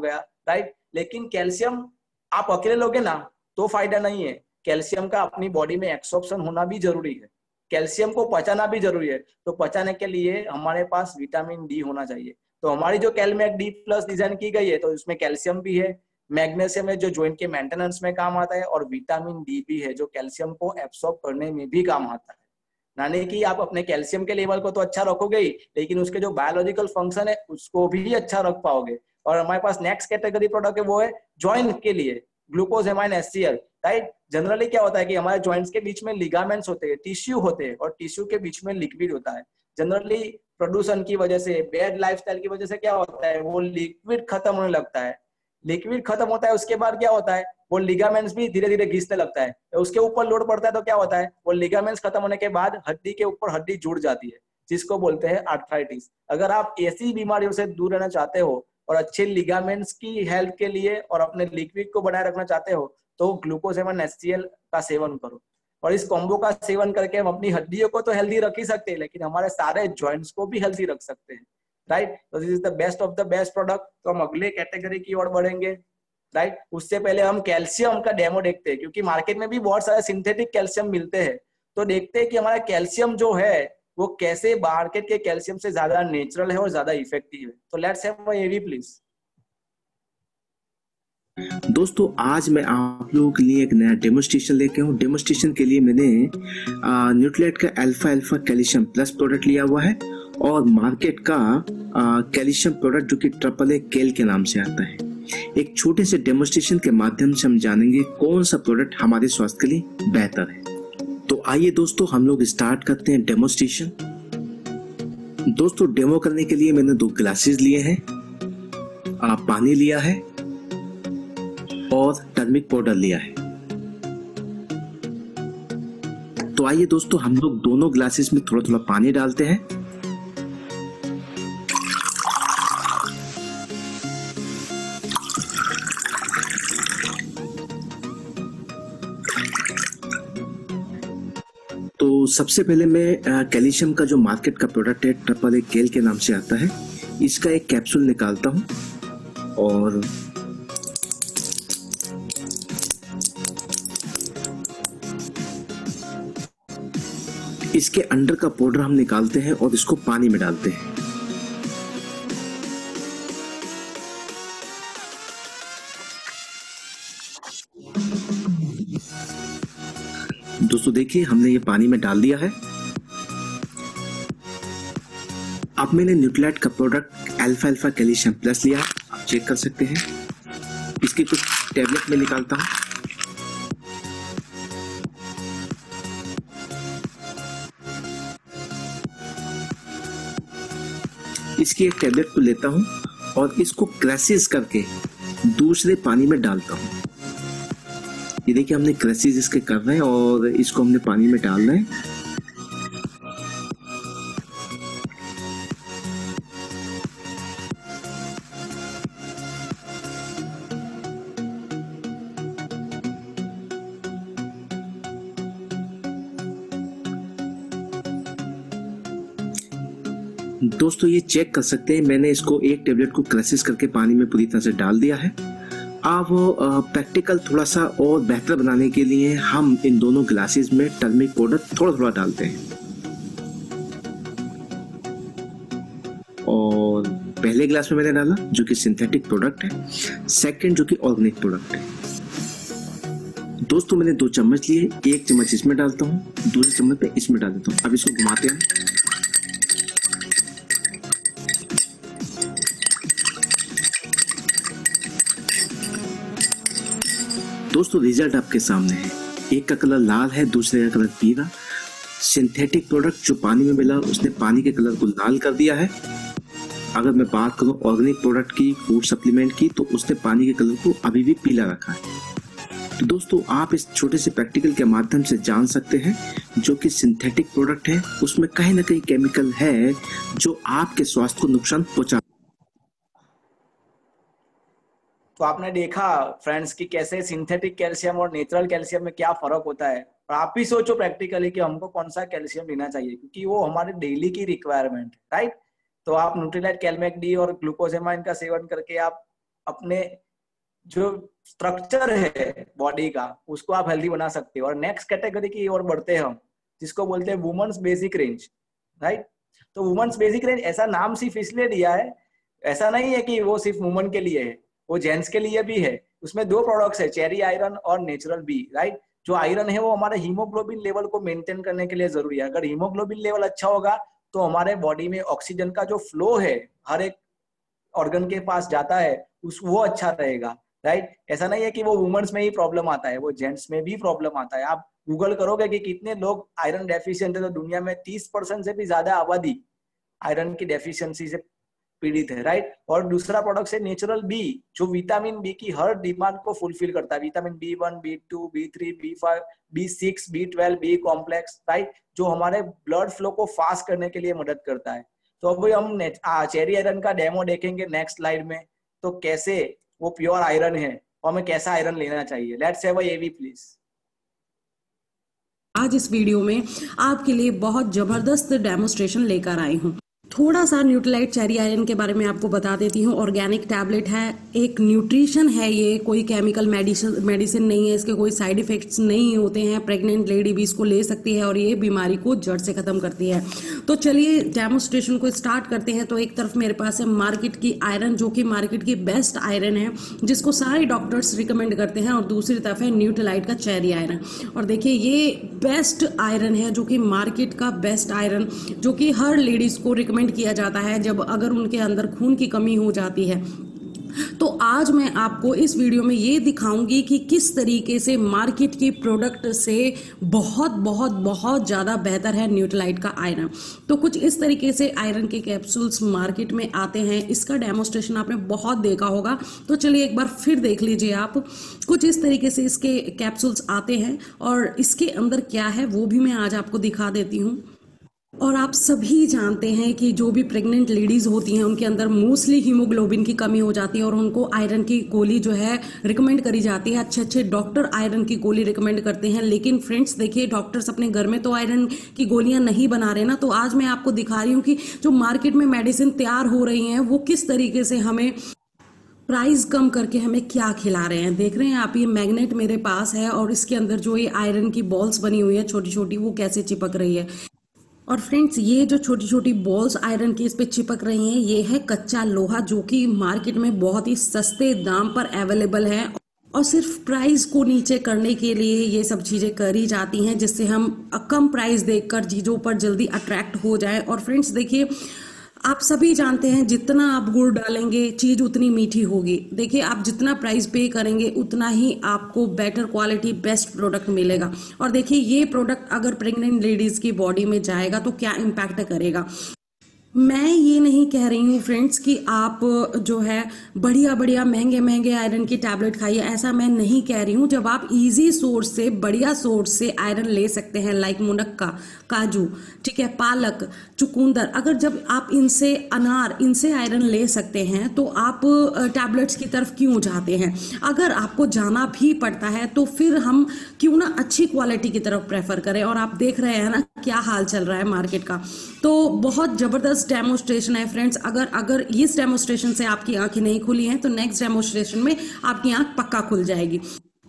राइट। लेकिन कैल्शियम आप अकेले लोगे ना तो फायदा नहीं है, कैल्शियम का अपनी बॉडी में एब्सॉर्प्शन होना भी जरूरी है, कैल्शियम को पचाना भी जरूरी है। तो पचाने के लिए हमारे पास विटामिन डी होना चाहिए। तो हमारी जो कैलमैक डी प्लस डिजाइन की गई है तो उसमें कैल्शियम भी है, मैग्नीशियम है जो ज्वाइंट के मेंटेनेंस में काम आता है, और विटामिन डी भी है जो कैल्शियम को एब्सॉर्ब करने में भी काम आता है। यानी कि आप अपने कैल्शियम के लेवल को तो अच्छा रखोगे ही, लेकिन उसके जो बायोलॉजिकल फंक्शन है उसको भी अच्छा रख पाओगे। और हमारे पास नेक्स्ट कैटेगरी प्रोडक्ट है वो है जॉइंट के लिए ग्लूकोजेमाइन HCl, राइट। जनरली क्या होता है कि हमारे जॉइंट्स के बीच में लिगामेंट्स होते हैं, टिश्यू होते हैं, और टिश्यू के बीच में लिक्विड होता है। जनरली प्रदूषण की वजह से, बैड लाइफस्टाइल की वजह से क्या होता है, वो लिक्विड खत्म होने लगता है। लिक्विड खत्म होता है, उसके बाद क्या होता है, वो लिगामेंट्स भी धीरे धीरे घिसने लगता है। उसके ऊपर लोड पड़ता है तो क्या होता है, वो लिगामेंट्स खत्म होने के बाद हड्डी के ऊपर हड्डी जुड़ जाती है, जिसको बोलते हैं आर्थराइटिस। अगर आप ऐसी बीमारियों से दूर रहना चाहते हो और अच्छे लिगामेंट्स की हेल्थ के लिए और अपने लिक्विड को बनाए रखना चाहते हो तो ग्लूकोजेमाइन HCl का सेवन करो। और इस कॉम्बो का सेवन करके हम अपनी हड्डियों को तो हेल्दी रख ही सकते हैं, लेकिन हमारे सारे जॉइंट्स को भी हेल्दी रख सकते हैं, राइट। तो this is the best of the best product. तो हम अगले कैटेगरी की ओर बढ़ेंगे, राइट। उससे पहले हम कैल्शियम का डेमो देखते हैं, क्योंकि मार्केट में भी बहुत सारे सिंथेटिक कैल्शियम मिलते हैं। तो देखते हैं कि हमारा कैल्शियम जो है वो कैसे मार्केट के कैल्शियम से ज्यादा नेचुरल है और ज्यादा इफेक्टिव है। तो let's have a AV please. दोस्तों आज मैं आप लोगों के लिए एक नया डेमोस्ट्रेशन लेके हूँ। डेमोस्ट्रेशन के लिए मैंने न्यूट्रिलाइट का अल्फा अल्फा कैल्शियम प्लस प्रोडक्ट लिया हुआ है और मार्केट का कैल्शियम प्रोडक्ट जो कि ट्रिपल ए केल के नाम से आता है। एक छोटे से डेमोस्ट्रेशन के माध्यम से हम जानेंगे कौन सा प्रोडक्ट हमारे स्वास्थ्य के लिए बेहतर है। तो आइए दोस्तों हम लोग स्टार्ट करते हैं डेमोस्ट्रेशन। दोस्तों डेमो करने के लिए मैंने 2 ग्लासेस लिए हैं, पानी लिया है और टर्मिक पाउडर लिया है। तो आइए दोस्तों हम लोग दोनों ग्लासेस में थोड़ा थोड़ा पानी डालते हैं। तो सबसे पहले मैं कैल्शियम का जो मार्केट का प्रोडक्ट है ट्रिपल ए केल के नाम से आता है, इसका एक कैप्सूल निकालता हूं और इसके अंडर का पाउडर हम निकालते हैं और इसको पानी में डालते हैं। दोस्तों देखिए हमने ये पानी में डाल दिया है। अब मैंने न्यूट्रिलाइट का प्रोडक्ट अल्फा अल्फा कैल्शियम प्लस लिया, आप चेक कर सकते हैं। इसकी कुछ टैबलेट में निकालता हूं। इसकी एक टैबलेट को लेता हूं और इसको क्रैशेस करके दूसरे पानी में डालता हूं। ये देखिए हमने क्रैशेस इसके कर रहे हैं और इसको हमने पानी में डाल रहे हैं। दोस्तों ये चेक कर सकते हैं, मैंने इसको एक टेबलेट को क्रैशेस करके पानी में पूरी तरह से डाल दिया है। अब प्रैक्टिकल थोड़ा सा और बेहतर बनाने के लिए हम इन दोनों ग्लासेस में टर्मिक पाउडर थोड़ा थोड़ा डालते हैं। और पहले ग्लास में मैंने डाला जो कि सिंथेटिक प्रोडक्ट है, सेकंड जो कि ऑर्गेनिक प्रोडक्ट है। दोस्तों मैंने 2 चम्मच लिए, 1 चम्मच इसमें डालता हूँ, दूसरे चम्मच पे इसमें डाल देता हूँ। अब इसको घुमाते हैं। दोस्तों रिजल्ट आपके सामने है, एक का कलर लाल है, दूसरे का कलर पीला। सिंथेटिक प्रोडक्ट जो पानी में मिला उसने पानी के कलर को लाल कर दिया है। अगर मैं बात करूं ऑर्गेनिक प्रोडक्ट की, फूड सप्लीमेंट की, तो उसने पानी के कलर को अभी भी पीला रखा है। तो दोस्तों आप इस छोटे से प्रैक्टिकल के माध्यम से जान सकते हैं जो कि सिंथेटिक प्रोडक्ट है उसमें कहीं ना कहीं केमिकल है जो आपके स्वास्थ्य को नुकसान पहुंचा। तो आपने देखा फ्रेंड्स कि कैसे सिंथेटिक कैल्शियम और नेचुरल कैल्शियम में क्या फर्क होता है। और आप ही सोचो प्रैक्टिकली कि हमको कौन सा कैल्शियम लेना चाहिए, क्योंकि वो हमारे डेली की रिक्वायरमेंट है, राइट। तो आप न्यूट्रिलाइट कैलमैक डी और ग्लूकोजेमाइन का सेवन करके आप अपने जो स्ट्रक्चर है बॉडी का उसको आप हेल्दी बना सकते हो। और नेक्स्ट कैटेगरी की ओर बढ़ते हैं हम, जिसको बोलते हैं वुमेन्स बेसिक रेंज, राइट। तो वुमेन्स बेसिक रेंज ऐसा नाम सिर्फ इसलिए दिया है, ऐसा नहीं है कि वो सिर्फ वुमेन के लिए है, वो जेंट्स के लिए भी है। उसमें 2 प्रोडक्ट्स है, चेरी आयरन और नेचुरल बी, राइट। जो आयरन है वो हमारे हीमोग्लोबिन लेवल को मेंटेन करने के लिए जरूरी है। अगर हीमोग्लोबिन लेवल अच्छा होगा तो हमारे बॉडी में ऑक्सीजन का जो फ्लो है हर एक ऑर्गन के पास जाता है वो अच्छा रहेगा, राइट। ऐसा नहीं है कि वो वुमेन्स में ही प्रॉब्लम आता है, वो जेंट्स में भी प्रॉब्लम आता है। आप गूगल करोगे कि कितने लोग आयरन डेफिशिएंट है, तो दुनिया में 30% से भी ज्यादा आबादी आयरन की डेफिशिएंसी से पीड़ित है, राइट। और दूसरा प्रोडक्ट है नेचुरल बी, जो विटामिन बी की हर डिमांड को फुलफिल करता है। Vitamin B1, B2, B3, B5, B6, B12, B complex, right, जो हमारे ब्लड फ्लो को फास्ट करने के लिए मदद करता है। तो अभी हम चेरी आयरन का डेमो देखेंगे नेक्स्ट स्लाइड में, तो कैसे वो प्योर आयरन है और हमें कैसा आयरन लेना चाहिए। Let's have a AV please. आज इस वीडियो में आपके लिए बहुत जबरदस्त डेमोस्ट्रेशन लेकर आई हूँ। थोड़ा सा न्यूट्रीलाइट चेरी आयरन के बारे में आपको बता देती हूँ। ऑर्गेनिक टैबलेट है, एक न्यूट्रिशन है, ये कोई केमिकल मेडिसिन नहीं है, इसके कोई साइड इफेक्ट्स नहीं होते हैं। प्रेग्नेंट लेडी भी इसको ले सकती है और ये बीमारी को जड़ से खत्म करती है। तो चलिए डेमोस्ट्रेशन को स्टार्ट करते हैं। तो एक तरफ मेरे पास है मार्केट की आयरन, जो कि मार्केट की बेस्ट आयरन है, जिसको सारे डॉक्टर्स रिकमेंड करते हैं, और दूसरी तरफ है न्यूट्रीलाइट का चेरी आयरन। और देखिए ये बेस्ट आयरन है, जो कि मार्केट का बेस्ट आयरन, जो कि हर लेडीज को रिकमेंड किया जाता है जब अगर उनके अंदर खून की कमी हो जाती है। तो आज मैं आपको इस वीडियो में ये दिखाऊंगी कि किस तरीके से मार्केट की प्रोडक्ट से बहुत बहुत बहुत ज़्यादा बेहतर है न्यूट्रीलाइट का आयरन। तो कुछ इस तरीके से आयरन के कैप्सूल्स मार्केट में आते हैं, इसका डेमोस्ट्रेशन आपने बहुत देखा होगा। तो चलिए एक बार फिर देख लीजिए आप। कुछ इस तरीके से इसके कैप्सूल्स आते हैं और इसके अंदर क्या है वो भी मैं आज आपको दिखा देती हूँ। और आप सभी जानते हैं कि जो भी प्रेग्नेंट लेडीज होती हैं उनके अंदर मोस्टली हीमोग्लोबिन की कमी हो जाती है और उनको आयरन की गोली जो है रिकमेंड करी जाती है। अच्छे अच्छे डॉक्टर आयरन की गोली रिकमेंड करते हैं, लेकिन फ्रेंड्स देखिए डॉक्टर्स अपने घर में तो आयरन की गोलियां नहीं बना रहे ना। तो आज मैं आपको दिखा रही हूँ कि जो मार्केट में मेडिसिन तैयार हो रही हैं वो किस तरीके से हमें प्राइस कम करके हमें क्या खिला रहे हैं। देख रहे हैं आप, ये मैग्नेट मेरे पास है और इसके अंदर जो ये आयरन की बॉल्स बनी हुई है छोटी छोटी, वो कैसे चिपक रही है। और फ्रेंड्स ये जो छोटी छोटी बॉल्स आयरन की इस पे चिपक रही हैं, ये है कच्चा लोहा, जो कि मार्केट में बहुत ही सस्ते दाम पर अवेलेबल है। और सिर्फ प्राइस को नीचे करने के लिए ये सब चीज़ें करी जाती हैं, जिससे हम कम प्राइस देखकर चीज़ों पर जल्दी अट्रैक्ट हो जाए। और फ्रेंड्स देखिए आप सभी जानते हैं जितना आप गुड़ डालेंगे चीज़ उतनी मीठी होगी। देखिए आप जितना प्राइस पे करेंगे उतना ही आपको बेटर क्वालिटी बेस्ट प्रोडक्ट मिलेगा। और देखिए ये प्रोडक्ट अगर प्रेग्नेंट लेडीज़ की बॉडी में जाएगा तो क्या इम्पैक्ट करेगा। मैं ये नहीं कह रही हूँ फ्रेंड्स कि आप जो है बढ़िया बढ़िया महंगे महंगे आयरन की टैबलेट खाइए, ऐसा मैं नहीं कह रही हूँ। जब आप इजी सोर्स से, बढ़िया सोर्स से आयरन ले सकते हैं, लाइक मुनक्का, काजू, ठीक है, पालक, चुकंदर, अगर जब आप इनसे, अनार, इनसे आयरन ले सकते हैं तो आप टैबलेट्स की तरफ क्यों जाते हैं। अगर आपको जाना भी पड़ता है तो फिर हम क्यों ना अच्छी क्वालिटी की तरफ प्रेफर करें। और आप देख रहे हैं ना क्या हाल चल रहा है मार्केट का। तो बहुत जबरदस्त डेमोस्ट्रेशन है फ्रेंड्स। अगर इस डेमोस्ट्रेशन से आपकी आंखें नहीं खुली हैं तो नेक्स्ट डेमोस्ट्रेशन में आपकी आंख पक्का खुल जाएगी।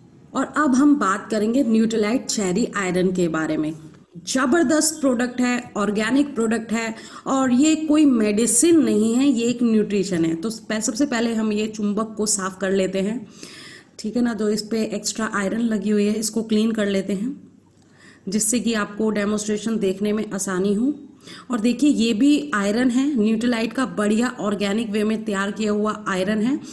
और अब हम बात करेंगे न्यूट्रीलाइट चेरी आयरन के बारे में। जबरदस्त प्रोडक्ट है, ऑर्गेनिक प्रोडक्ट है और ये कोई मेडिसिन नहीं है, ये एक न्यूट्रिशन है। तो सबसे पहले हम ये चुंबक को साफ कर लेते हैं, ठीक है ना। तो इस पे एक्स्ट्रा आयरन लगी हुई है, इसको क्लीन कर लेते हैं जिससे कि आपको डेमोस्ट्रेशन देखने में आसानी हो। और देखिए ये भी आयरन है, न्यूट्रीलाइट का बढ़िया ऑर्गेनिक वे में तैयार किया हुआ आयरन है।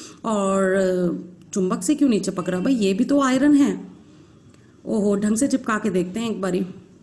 और चुंबक से क्यों नहीं चिपक रहा भाई, ये भी तो आयरन है। ओहो, ढंग से चिपका के देखते हैं एक बारी।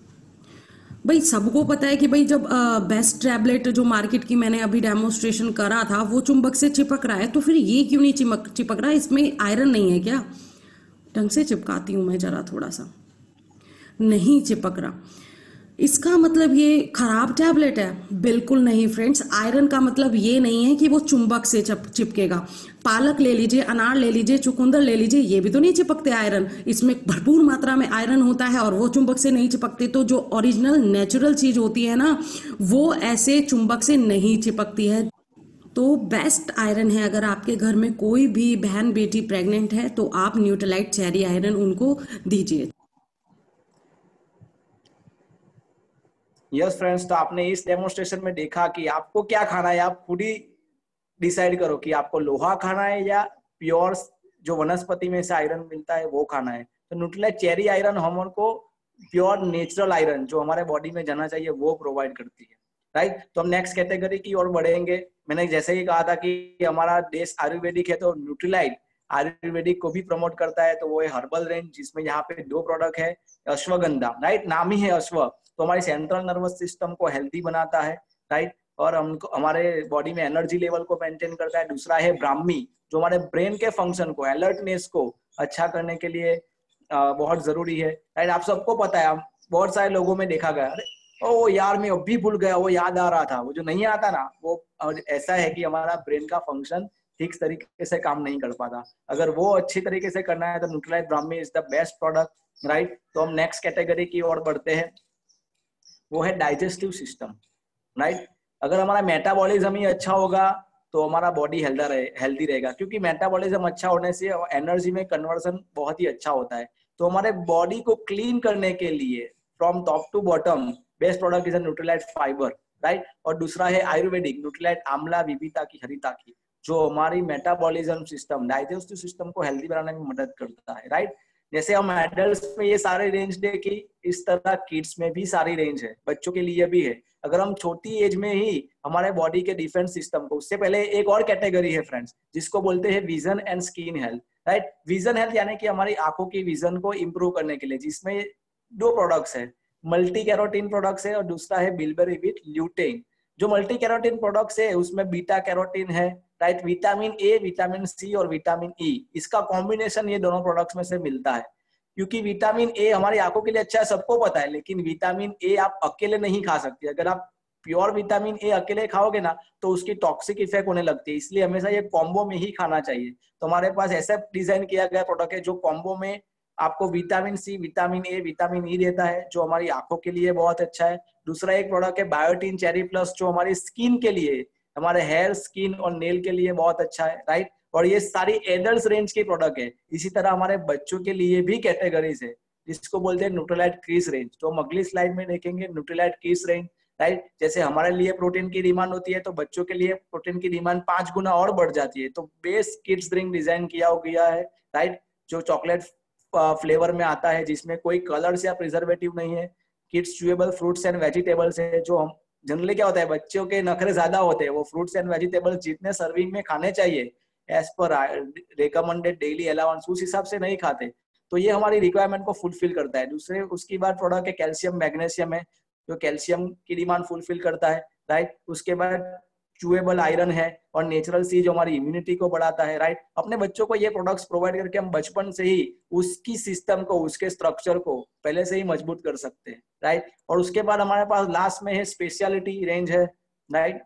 भाई सबको पता है कि भाई जब बेस्ट टैबलेट जो मार्केट की मैंने अभी डेमोस्ट्रेशन करा था वो चुंबक से चिपक रहा है, तो फिर ये क्यों नहीं चिपक रहा है, इसमें आयरन नहीं है क्या। ढंग से चिपकाती हूँ मैं जरा, थोड़ा सा, नहीं चिपक रहा। इसका मतलब ये खराब टैबलेट है? बिल्कुल नहीं फ्रेंड्स। आयरन का मतलब ये नहीं है कि वो चुंबक से चिपकेगा। पालक ले लीजिए, अनार ले लीजिए, चुकंदर ले लीजिए, ये भी तो नहीं चिपकते आयरन। इसमें भरपूर मात्रा में आयरन होता है और वो चुंबक से नहीं चिपकते। तो जो ओरिजिनल नेचुरल चीज होती है ना, वो ऐसे चुंबक से नहीं चिपकती है। तो बेस्ट आयरन है। अगर आपके घर में कोई भी बहन बेटी प्रेग्नेंट है तो आप न्यूट्रीलाइट चेरी आयरन उनको दीजिए। यस फ्रेंड्स, तो आपने इस डेमोन्स्ट्रेशन में देखा कि आपको क्या खाना है। आप खुद ही डिसाइड करो कि आपको लोहा खाना है या प्योर जो वनस्पति में से आयरन मिलता है वो खाना है। तो न्यूट्रीलाइट चेरी आयरन हम को प्योर नेचुरल आयरन जो हमारे बॉडी में जाना चाहिए वो प्रोवाइड करती है, राइट। तो हम नेक्स्ट कैटेगरी की ओर बढ़ेंगे। मैंने जैसे ही कहा था कि हमारा देश आयुर्वेदिक है, तो न्यूट्रीलाइट आयुर्वेदिक को भी प्रमोट करता है। तो वो है हर्बल रेंज, जिसमें यहाँ पे 2 प्रोडक्ट है। अश्वगंधा, राइट, नाम ही है अश्व, तो हमारी सेंट्रल नर्वस सिस्टम को हेल्थी बनाता है, राइट, और हमको हमारे बॉडी में एनर्जी लेवल को मेंटेन करता है। दूसरा है ब्राह्मी, जो हमारे ब्रेन के फंक्शन को, अलर्टनेस को अच्छा करने के लिए बहुत जरूरी है, राइट। आप सबको पता है, बहुत सारे लोगों में देखा गया, अरे ओ यार मैं अभी भूल गया, वो याद आ रहा था, वो जो नहीं आता ना, वो ऐसा है कि हमारा ब्रेन का फंक्शन ठीक तरीके से काम नहीं कर पाता। अगर वो अच्छी तरीके से करना है तो Nutrilite Brahmi is the best product, right. तो हम नेक्स्ट कैटेगरी की ओर बढ़ते हैं, वो है डाइजेस्टिव सिस्टम, राइट। अगर हमारा मेटाबॉलिज्म ही अच्छा होगा तो हमारा बॉडी हेल्दी रहेगा, क्योंकि मेटाबॉलिज्म अच्छा होने से एनर्जी में कन्वर्जन बहुत ही अच्छा होता है। तो हमारे बॉडी को क्लीन करने के लिए from top to bottom best product is Nutrilite fiber, right. और दूसरा है आयुर्वेदिक न्यूट्रीलाइट आंवला विविता की हरिता की, जो हमारी मेटाबॉलिज्म सिस्टम, डाइजेस्टिव सिस्टम को हेल्दी बनाने में मदद करता है, राइट। जैसे हम एडल्ट्स में ये सारे रेंज देखी, इस तरह किड्स में भी सारी रेंज है, बच्चों के लिए भी है। अगर हम छोटी एज में ही हमारे बॉडी के डिफेंस सिस्टम को, उससे पहले एक और कैटेगरी है फ्रेंड्स जिसको बोलते हैं vision and skin health, right. Vision health यानी कि हमारी आंखों की विजन को इंप्रूव करने के लिए, जिसमें 2 प्रोडक्ट्स है, मल्टी कैरोटीन प्रोडक्ट्स है और दूसरा है बिलबेरी विथ ल्यूटेन। जो मल्टी कैरोटीन प्रोडक्ट्स है उसमें बीटा कैरोटीन है, right, vitamin A, vitamin C और विटामिन ई, इसका कॉम्बिनेशन ये दोनों प्रोडक्ट्स में से मिलता है। क्योंकि विटामिन ए हमारी आंखों के लिए अच्छा है, सबको पता है, लेकिन विटामिन ए आप अकेले नहीं खा सकते। अगर आप प्योर विटामिन ए अकेले खाओगे ना तो उसकी टॉक्सिक इफेक्ट होने लगती है, इसलिए हमेशा ये कॉम्बो में ही खाना चाहिए। तो हमारे पास ऐसा डिजाइन किया गया प्रोडक्ट है जो कॉम्बो में आपको vitamin C, vitamin A, vitamin E देता है, जो हमारी आंखों के लिए बहुत अच्छा है। दूसरा एक प्रोडक्ट है बायोटीन चेरी प्लस, जो हमारी स्किन के लिए, हमारे हेयर, स्किन और नेल के लिए बहुत अच्छा है, राइट। और ये सारी एडल्ट रेंज के प्रोडक्ट है। इसी तरह हमारे बच्चों के लिए भी कैटेगरीज है, जिसको बोलते हैं न्यूट्रीलाइट किड्स रेंज, तो हम अगली स्लाइड में देखेंगे न्यूट्रीलाइट किड्स रेंज, राइट। जैसे हमारे लिए प्रोटीन की डिमांड होती है तो बच्चों के लिए प्रोटीन की डिमांड 5 गुना और बढ़ जाती है। तो बेस किड्स ड्रिंक डिजाइन किया गया है, राइट, जो चॉकलेट फ्लेवर में आता है, जिसमें कोई कलर्स या प्रिजर्वेटिव नहीं है। Kids chewable fruits and vegetables है, जो हम जनरली क्या होता है, बच्चों के नखरे ज्यादा होते हैं, वो फ्रूट्स एंड वेजिटेबल्स जितने सर्विंग में खाने चाहिए as per recommended daily allowance, उस हिसाब से नहीं खाते। तो ये हमारी रिक्वायरमेंट को फुलफिल करता है। दूसरे उसकी बाद प्रोडक्ट है कैल्शियम मैग्नीशियम है, जो कैल्शियम की डिमांड फुलफिल करता है, राइट। उसके बाद चूएबल आयरन है और नेचुरल सी, जो हमारी इम्यूनिटी को बढ़ाता है, राइट। अपने बच्चों को ये प्रोडक्ट्स प्रोवाइड करके हम बचपन से ही उसकी सिस्टम को, उसके स्ट्रक्चर को पहले से ही मजबूत कर सकते हैं, राइट। और उसके बाद हमारे पास लास्ट में है स्पेशलिटी रेंज है, राइट।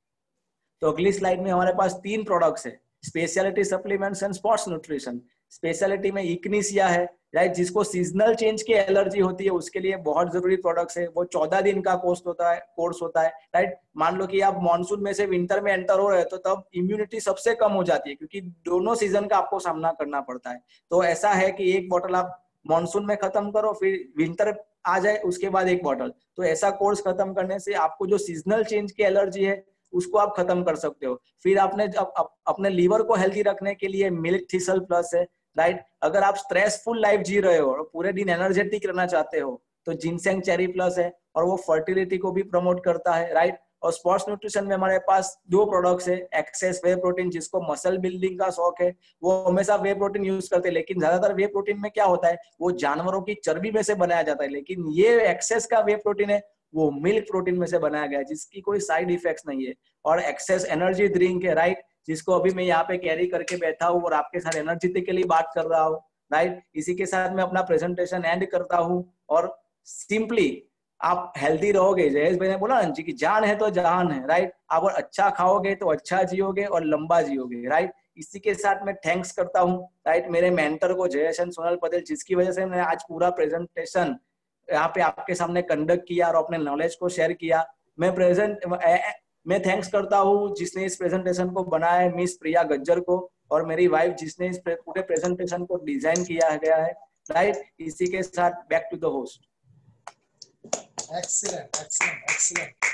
तो अगली स्लाइड में हमारे पास 3 प्रोडक्ट्स है, specialty supplements and sports nutrition. Specialty में इग्निसिया है, राइट, जिसको सीजनल चेंज की एलर्जी होती है, उसके लिए बहुत जरूरी प्रोडक्ट्स है। वो 14 दिन का कोर्स होता है, राइट। मान लो कि आप मानसून में से विंटर में एंटर हो रहे हैं, तो तब इम्यूनिटी सबसे कम हो जाती है, क्योंकि दोनों सीजन का आपको सामना करना पड़ता है। तो ऐसा है कि एक बोतल आप मानसून में खत्म करो, फिर विंटर आ जाए उसके बाद एक बोतल, तो ऐसा कोर्स खत्म करने से आपको जो सीजनल चेंज की एलर्जी है उसको आप खत्म कर सकते हो। फिर आपने अपने लीवर को हेल्दी रखने के लिए मिल्क थिसल प्लस है, राइट। अगर आप स्ट्रेसफुल लाइफ जी रहे हो और पूरे दिन एनर्जेटिक रहना चाहते हो तो जिनसेंग चेरी प्लस है, और वो फर्टिलिटी को भी प्रमोट करता है, राइट। और स्पोर्ट्स न्यूट्रिशन में हमारे पास 2 प्रोडक्ट्स है, एक्सेस वे प्रोटीन, जिसको मसल बिल्डिंग का शौक है वो हमेशा वे प्रोटीन यूज करते हैं, लेकिन ज्यादातर वे प्रोटीन में क्या होता है, वो जानवरों की चर्बी में से बनाया जाता है। लेकिन ये एक्सेस का वे प्रोटीन है वो मिल्क प्रोटीन में से बनाया गया है, जिसकी कोई साइड इफेक्ट्स नहीं है। और एक्सेस एनर्जी ड्रिंक है, राइट, जिसको अभी मैं यहाँ पे कैरी करके बैठा हूँ और आपके साथ एनर्जेटिकली बात कर रहा हूँ, राइट। इसी के साथ मैं अपना प्रेजेंटेशन एंड करता हूँ। और सिंपली आप हेल्दी रहोगे, जयेश भाई ने बोला ना जी कि जान है तो जहान है, राइट। आप और अच्छा खाओगे तो अच्छा जियोगे और लंबा जियोगे, राइट। इसी के साथ मैं थैंक्स करता हूँ, राइट, मेरे मेंटर को जयेश सोनल पटेल, जिसकी वजह से मैंने आज पूरा प्रेजेंटेशन यहाँ पे आपके सामने कंडक्ट किया और अपने नॉलेज को शेयर किया। मैं थैंक्स करता हूँ जिसने इस प्रेजेंटेशन को बनाया है, मिस प्रिया गज्जर को, और मेरी वाइफ जिसने इस पूरे प्रेजेंटेशन को डिजाइन किया गया है, राइट। इसी के साथ back to the host. Excellent excellent excellent,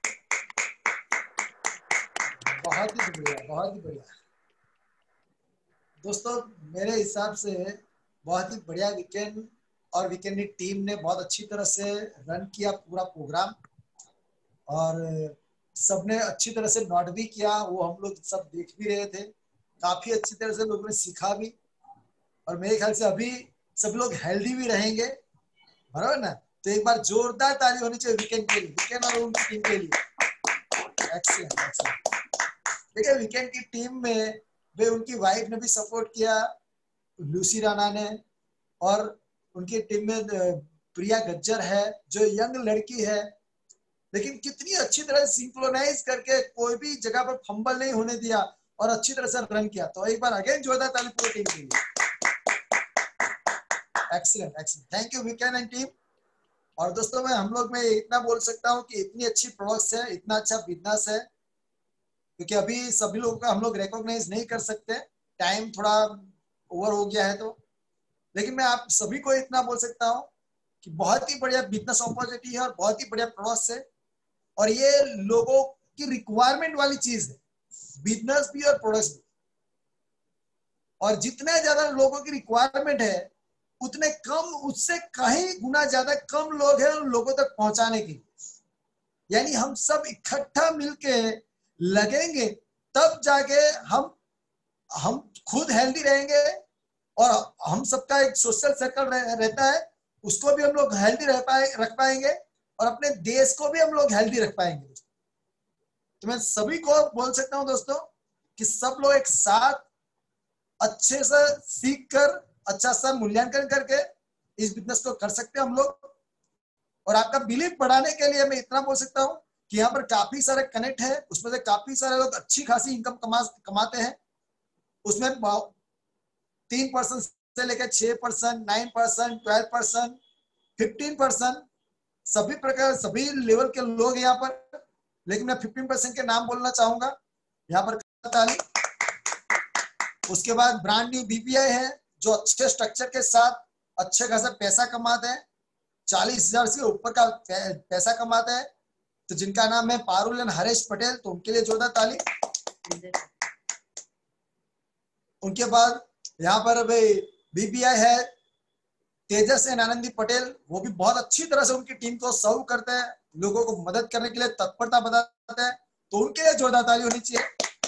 बहुत ही बढ़िया, बहुत ही बढ़िया। दोस्तों मेरे हिसाब से बहुत ही बढ़िया वीकेंड, और वीकेंड की टीम ने बहुत अच्छी तरह से रन किया पूरा प्रोग्राम, और सबने अच्छी तरह से नोट भी किया, वो हम लोग सब देख भी रहे थे। काफी अच्छी तरह से लोगों ने सीखा भी, और मेरे ख्याल से अभी सब लोग हेल्दी भी रहेंगे, बराबर ना। तो एक बार जोरदार ताली होनी चाहिए वीकेंड के लिए, वीकेंड और उनकी टीम के लिए। Excellent excellent. देखिए वीकेंड की टीम में वे उनकी वाइफ ने भी सपोर्ट किया, लूसी राणा ने, और उनकी टीम में प्रिया गज्जर है जो यंग लड़की है, लेकिन कितनी अच्छी तरह सिंक्रोनाइज करके कोई भी जगह पर फंबल नहीं होने दिया और अच्छी तरह से रन किया। तो एक बार अगेन जोरदार ताली पूरी टीम के लिए। Excellent excellent, thank you weekend and team. और दोस्तों मैं हम लोग में इतना बोल सकता हूँ कि इतनी अच्छी प्रोडक्ट्स है, इतना अच्छा बिजनेस है, क्योंकि अभी सभी लोगों का हम लोग रिकॉग्नाइज नहीं कर सकते, टाइम थोड़ा ओवर हो गया है तो, लेकिन मैं आप सभी को इतना बोल सकता हूँ कि बहुत ही बढ़िया बिजनेस अपॉर्चुनिटी है और बहुत ही बढ़िया प्रोडक्ट्स है, और ये लोगों की रिक्वायरमेंट वाली चीज है, बिजनेस भी और प्रोडक्ट्स भी। और जितने ज्यादा लोगों की रिक्वायरमेंट है उतने कम, उससे कहीं गुना ज्यादा कम लोग हैं उन लोगों तक पहुंचाने के लिए। यानी हम सब इकट्ठा मिलके लगेंगे तब जाके हम खुद हेल्दी रहेंगे, और हम सबका एक सोशल सर्कल रहता है, उसको भी हम लोग हेल्दी रख पाएंगे, और अपने देश को भी हम लोग हेल्दी रख पाएंगे। तो मैं सभी को बोल सकता हूं दोस्तों कि सब लोग एक साथ अच्छे से सीख कर, अच्छा सा मूल्यांकन करके इस बिजनेस को कर सकते हैं हम लोग। और आपका बिलीफ बढ़ाने के लिए मैं इतना बोल सकता हूं कि यहाँ पर काफी सारे कनेक्ट है, उसमें से काफी सारे लोग अच्छी खासी इनकम कमाते हैं। उसमें 3% से लेकर 6%, 9%, 12%, 15%, सभी प्रकार सभी लेवल के लोग यहाँ पर, लेकिन मैं 15% के नाम बोलना चाहूंगा यहाँ पर। ताली। उसके बाद ब्रांड न्यू बीपीआई है जो अच्छे स्ट्रक्चर के साथ अच्छे खासा पैसा कमाते हैं, 40,000 से ऊपर का पैसा कमाते हैं, तो जिनका नाम है पारुल एंड हरेश पटेल, तो उनके लिए जोरदार ताली। उनके बाद यहाँ पर बीपीआई है तेजस एंड आनंदी पटेल, वो भी बहुत अच्छी तरह से उनकी टीम को सर्व करते हैं, लोगों को मदद करने के लिए तत्परता बताते हैं, तो उनके लिए जोरदार ताली होनी चाहिए।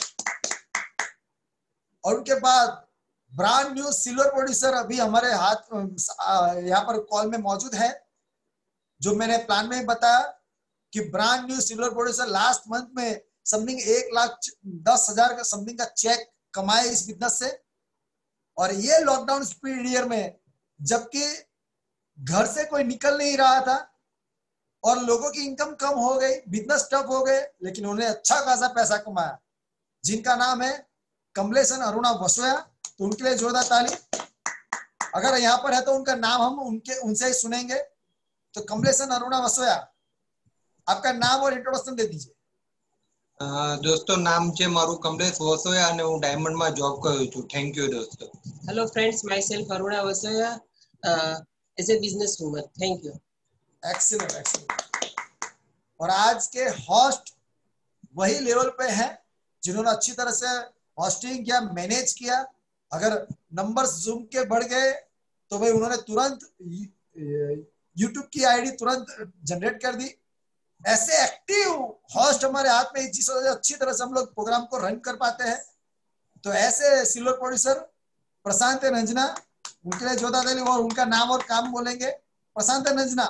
और उनके बाद ब्रांड न्यू सिल्वर प्रोड्यूसर अभी हमारे हाथ यहाँ पर कॉल में मौजूद है, जो मैंने प्लान में बताया कि brand new silver producer last month में समथिंग 1,10,000 का समथिंग का चेक कमाए इस बिजनेस से। और ये लॉकडाउन पीरियड में जबकि घर से कोई निकल नहीं रहा था और लोगों की इनकम कम हो गई, बिजनेस टफ हो गए, लेकिन उन्होंने अच्छा खासा पैसा कमाया, जिनका नाम है कमलेशन अरुणा वसोया, तो उनके लिए जोरदार ताली। अगर यहाँ पर है तो उनका नाम हम उनसे ही सुनेंगे। तो कमलेशन अरुणा वसोया, आपका नाम और इंट्रोडक्शन दे दीजिए। दोस्तों नाम છે મારું કમલેશ વસોયા અને હું ડાયમંડમાં જોબ કરું છું। થેન્ક યુ दोस्तों। Hello friends, myself Aruna Vasoya as a business woman. Thank you. Excellent excellent. और आज के होस्ट वही लेवल पे हैं जिन्होंने अच्छी तरह से होस्टिंग किया, मैनेज किया। अगर नंबर्स जूम के बढ़ गए तो भाई उन्होंने तुरंत यूट्यूब की आईडी तुरंत जनरेट कर दी। ऐसे एक्टिव होस्ट हमारे हाथ में, जिस वजह से अच्छी तरह से हम लोग प्रोग्राम को रन कर पाते हैं। तो ऐसे सिल्वर प्रोड्यूसर प्रशांत रंजना, उनके लिए जोरदार ताली, और उनका नाम और काम बोलेंगे। प्रशांत रंजना।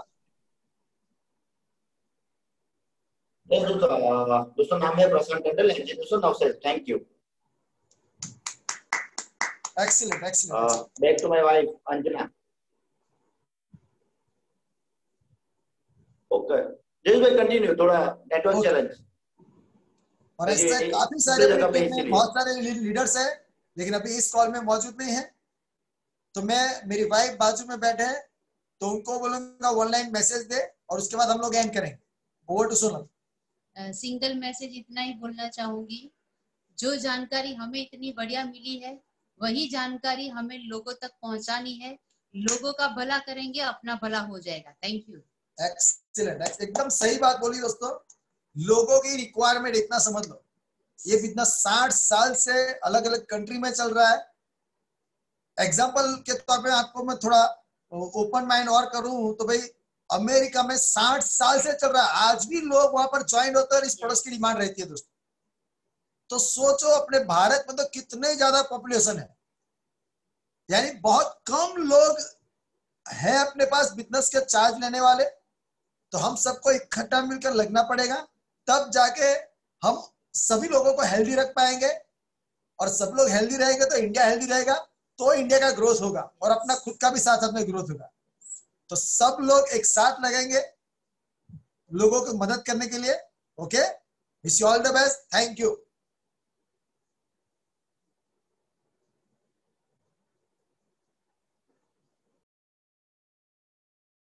दोस्तों नाम है प्रशांत टंडन, इंजीनियर नौसेड। Thank you. Excellent excellent. Back to my wife Anjana. Okay, just भाई कंटिन्यू, थोड़ा नेटवर्क चैलेंज। और ऐसे काफी सारे बहुत सारे लीडर्स हैं, लेकिन अभी इस कॉल में मौजूद नहीं है। तो मैं, मेरी वाइफ बाजू में बैठे हैं, तो उनको बोलूंगा ऑनलाइन मैसेज दे, और उसके बाद हम लोग एंड करेंगे। Over to Sonal. Single message इतना ही बोलना चाहूंगी, जो जानकारी हमें इतनी बढ़िया मिली है वही जानकारी हमें लोगों तक पहुंचानी है। लोगों का भला करेंगे अपना भला हो जाएगा। Thank you. एक्सीलेंट, एकदम सही बात बोली दोस्तों। लोगों की रिक्वायरमेंट इतना समझ लो, ये बिजनेस 60 साल से अलग अलग कंट्री में चल रहा है। एग्जाम्पल के तौर पे आपको मैं थोड़ा ओपन माइंड और करूं तो भाई अमेरिका में 60 साल से चल रहा है, आज भी लोग वहां पर ज्वाइन होते हैं और इस प्रोडक्ट की डिमांड रहती है दोस्तों। तो सोचो अपने भारत में तो कितने ज्यादा पॉपुलेशन है, यानी बहुत कम लोग हैं अपने पास बिजनेस के चार्ज लेने वाले। तो हम सबको इकट्ठा मिलकर लगना पड़ेगा, तब जाके हम सभी लोगों को हेल्दी रख पाएंगे, और सब लोग हेल्दी रहेंगे तो इंडिया हेल्दी रहेगा, तो इंडिया का ग्रोथ होगा और अपना खुद का भी साथ साथ में ग्रोथ होगा। तो सब लोग एक साथ लगेंगे लोगों को मदद करने के लिए। Okay, wish you all the best, thank you.